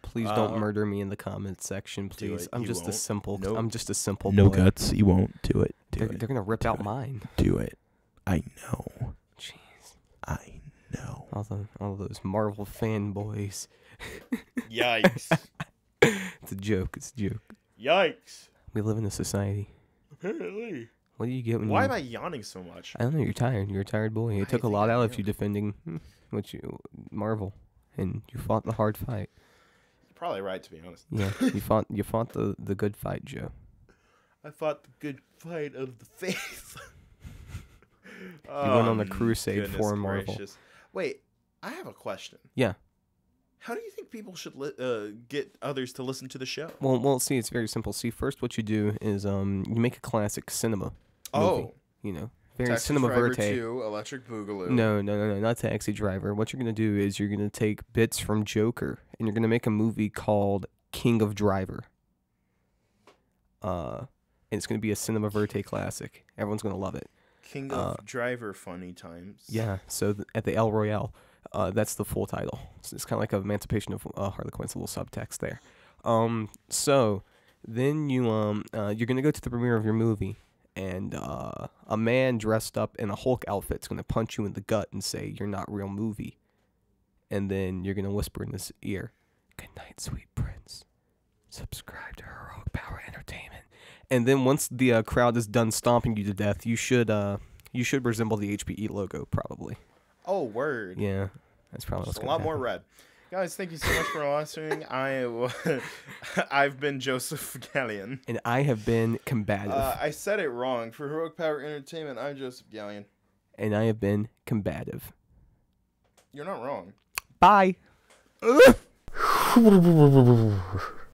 Please don't Uh, murder me in the comments section, do please. it. I'm You just a won't. simple. Nope. I'm just a simple No boy. guts. You won't do it. Do They're, it. they're gonna rip Do out it. mine. Do it. I know. Jeez, I know. all the all those Marvel fanboys. Yikes. It's a joke. It's a joke. Yikes. We live in a society. Apparently. What do you get when Why you? am I yawning so much? I don't know. You're tired. You're a tired boy. It I took a think lot I out of am. you defending hmm, what you Marvel, and you fought the hard fight. You're probably right, to be honest. Yeah, you fought. You fought the the good fight, Joe. I fought the good fight of the faith. You went on a crusade goodness for Marvel. gracious. Wait, I have a question. Yeah. How do you think people should li- uh, get others to listen to the show? Well, well. See, it's very simple. See, first, what you do is um, you make a classic cinema. Movie, you know, very Taxi cinema Driver verite. two, Electric Boogaloo. No, no, no, no, not Taxi Driver. What you're gonna do is you're gonna take bits from Joker and you're gonna make a movie called King of Driver. Uh, and it's gonna be a cinema verite classic. Everyone's gonna love it. King of Uh, Driver Funny Times. Yeah. So th- at the El Royale, uh, that's the full title. So it's kind of like an Emancipation of uh, Harley Quinn's a little subtext there. Um, so then you um uh, you're gonna go to the premiere of your movie. And uh, a man dressed up in a Hulk outfit is going to punch you in the gut and say, "You're not real movie." And then you're going to whisper in his ear, "Good night, sweet prince. Subscribe to Heroic Power Entertainment." And then once the uh, crowd is done stomping you to death, you should uh, you should resemble the H P E logo, probably. Oh, word. Yeah, that's probably what's Just a going lot to more red. Guys, thank you so much for listening. I, I've been Joseph Gallion. And I have been combative. Uh, I said it wrong. For Heroic Power Entertainment, I'm Joseph Gallion. and I have been combative. You're not wrong. Bye.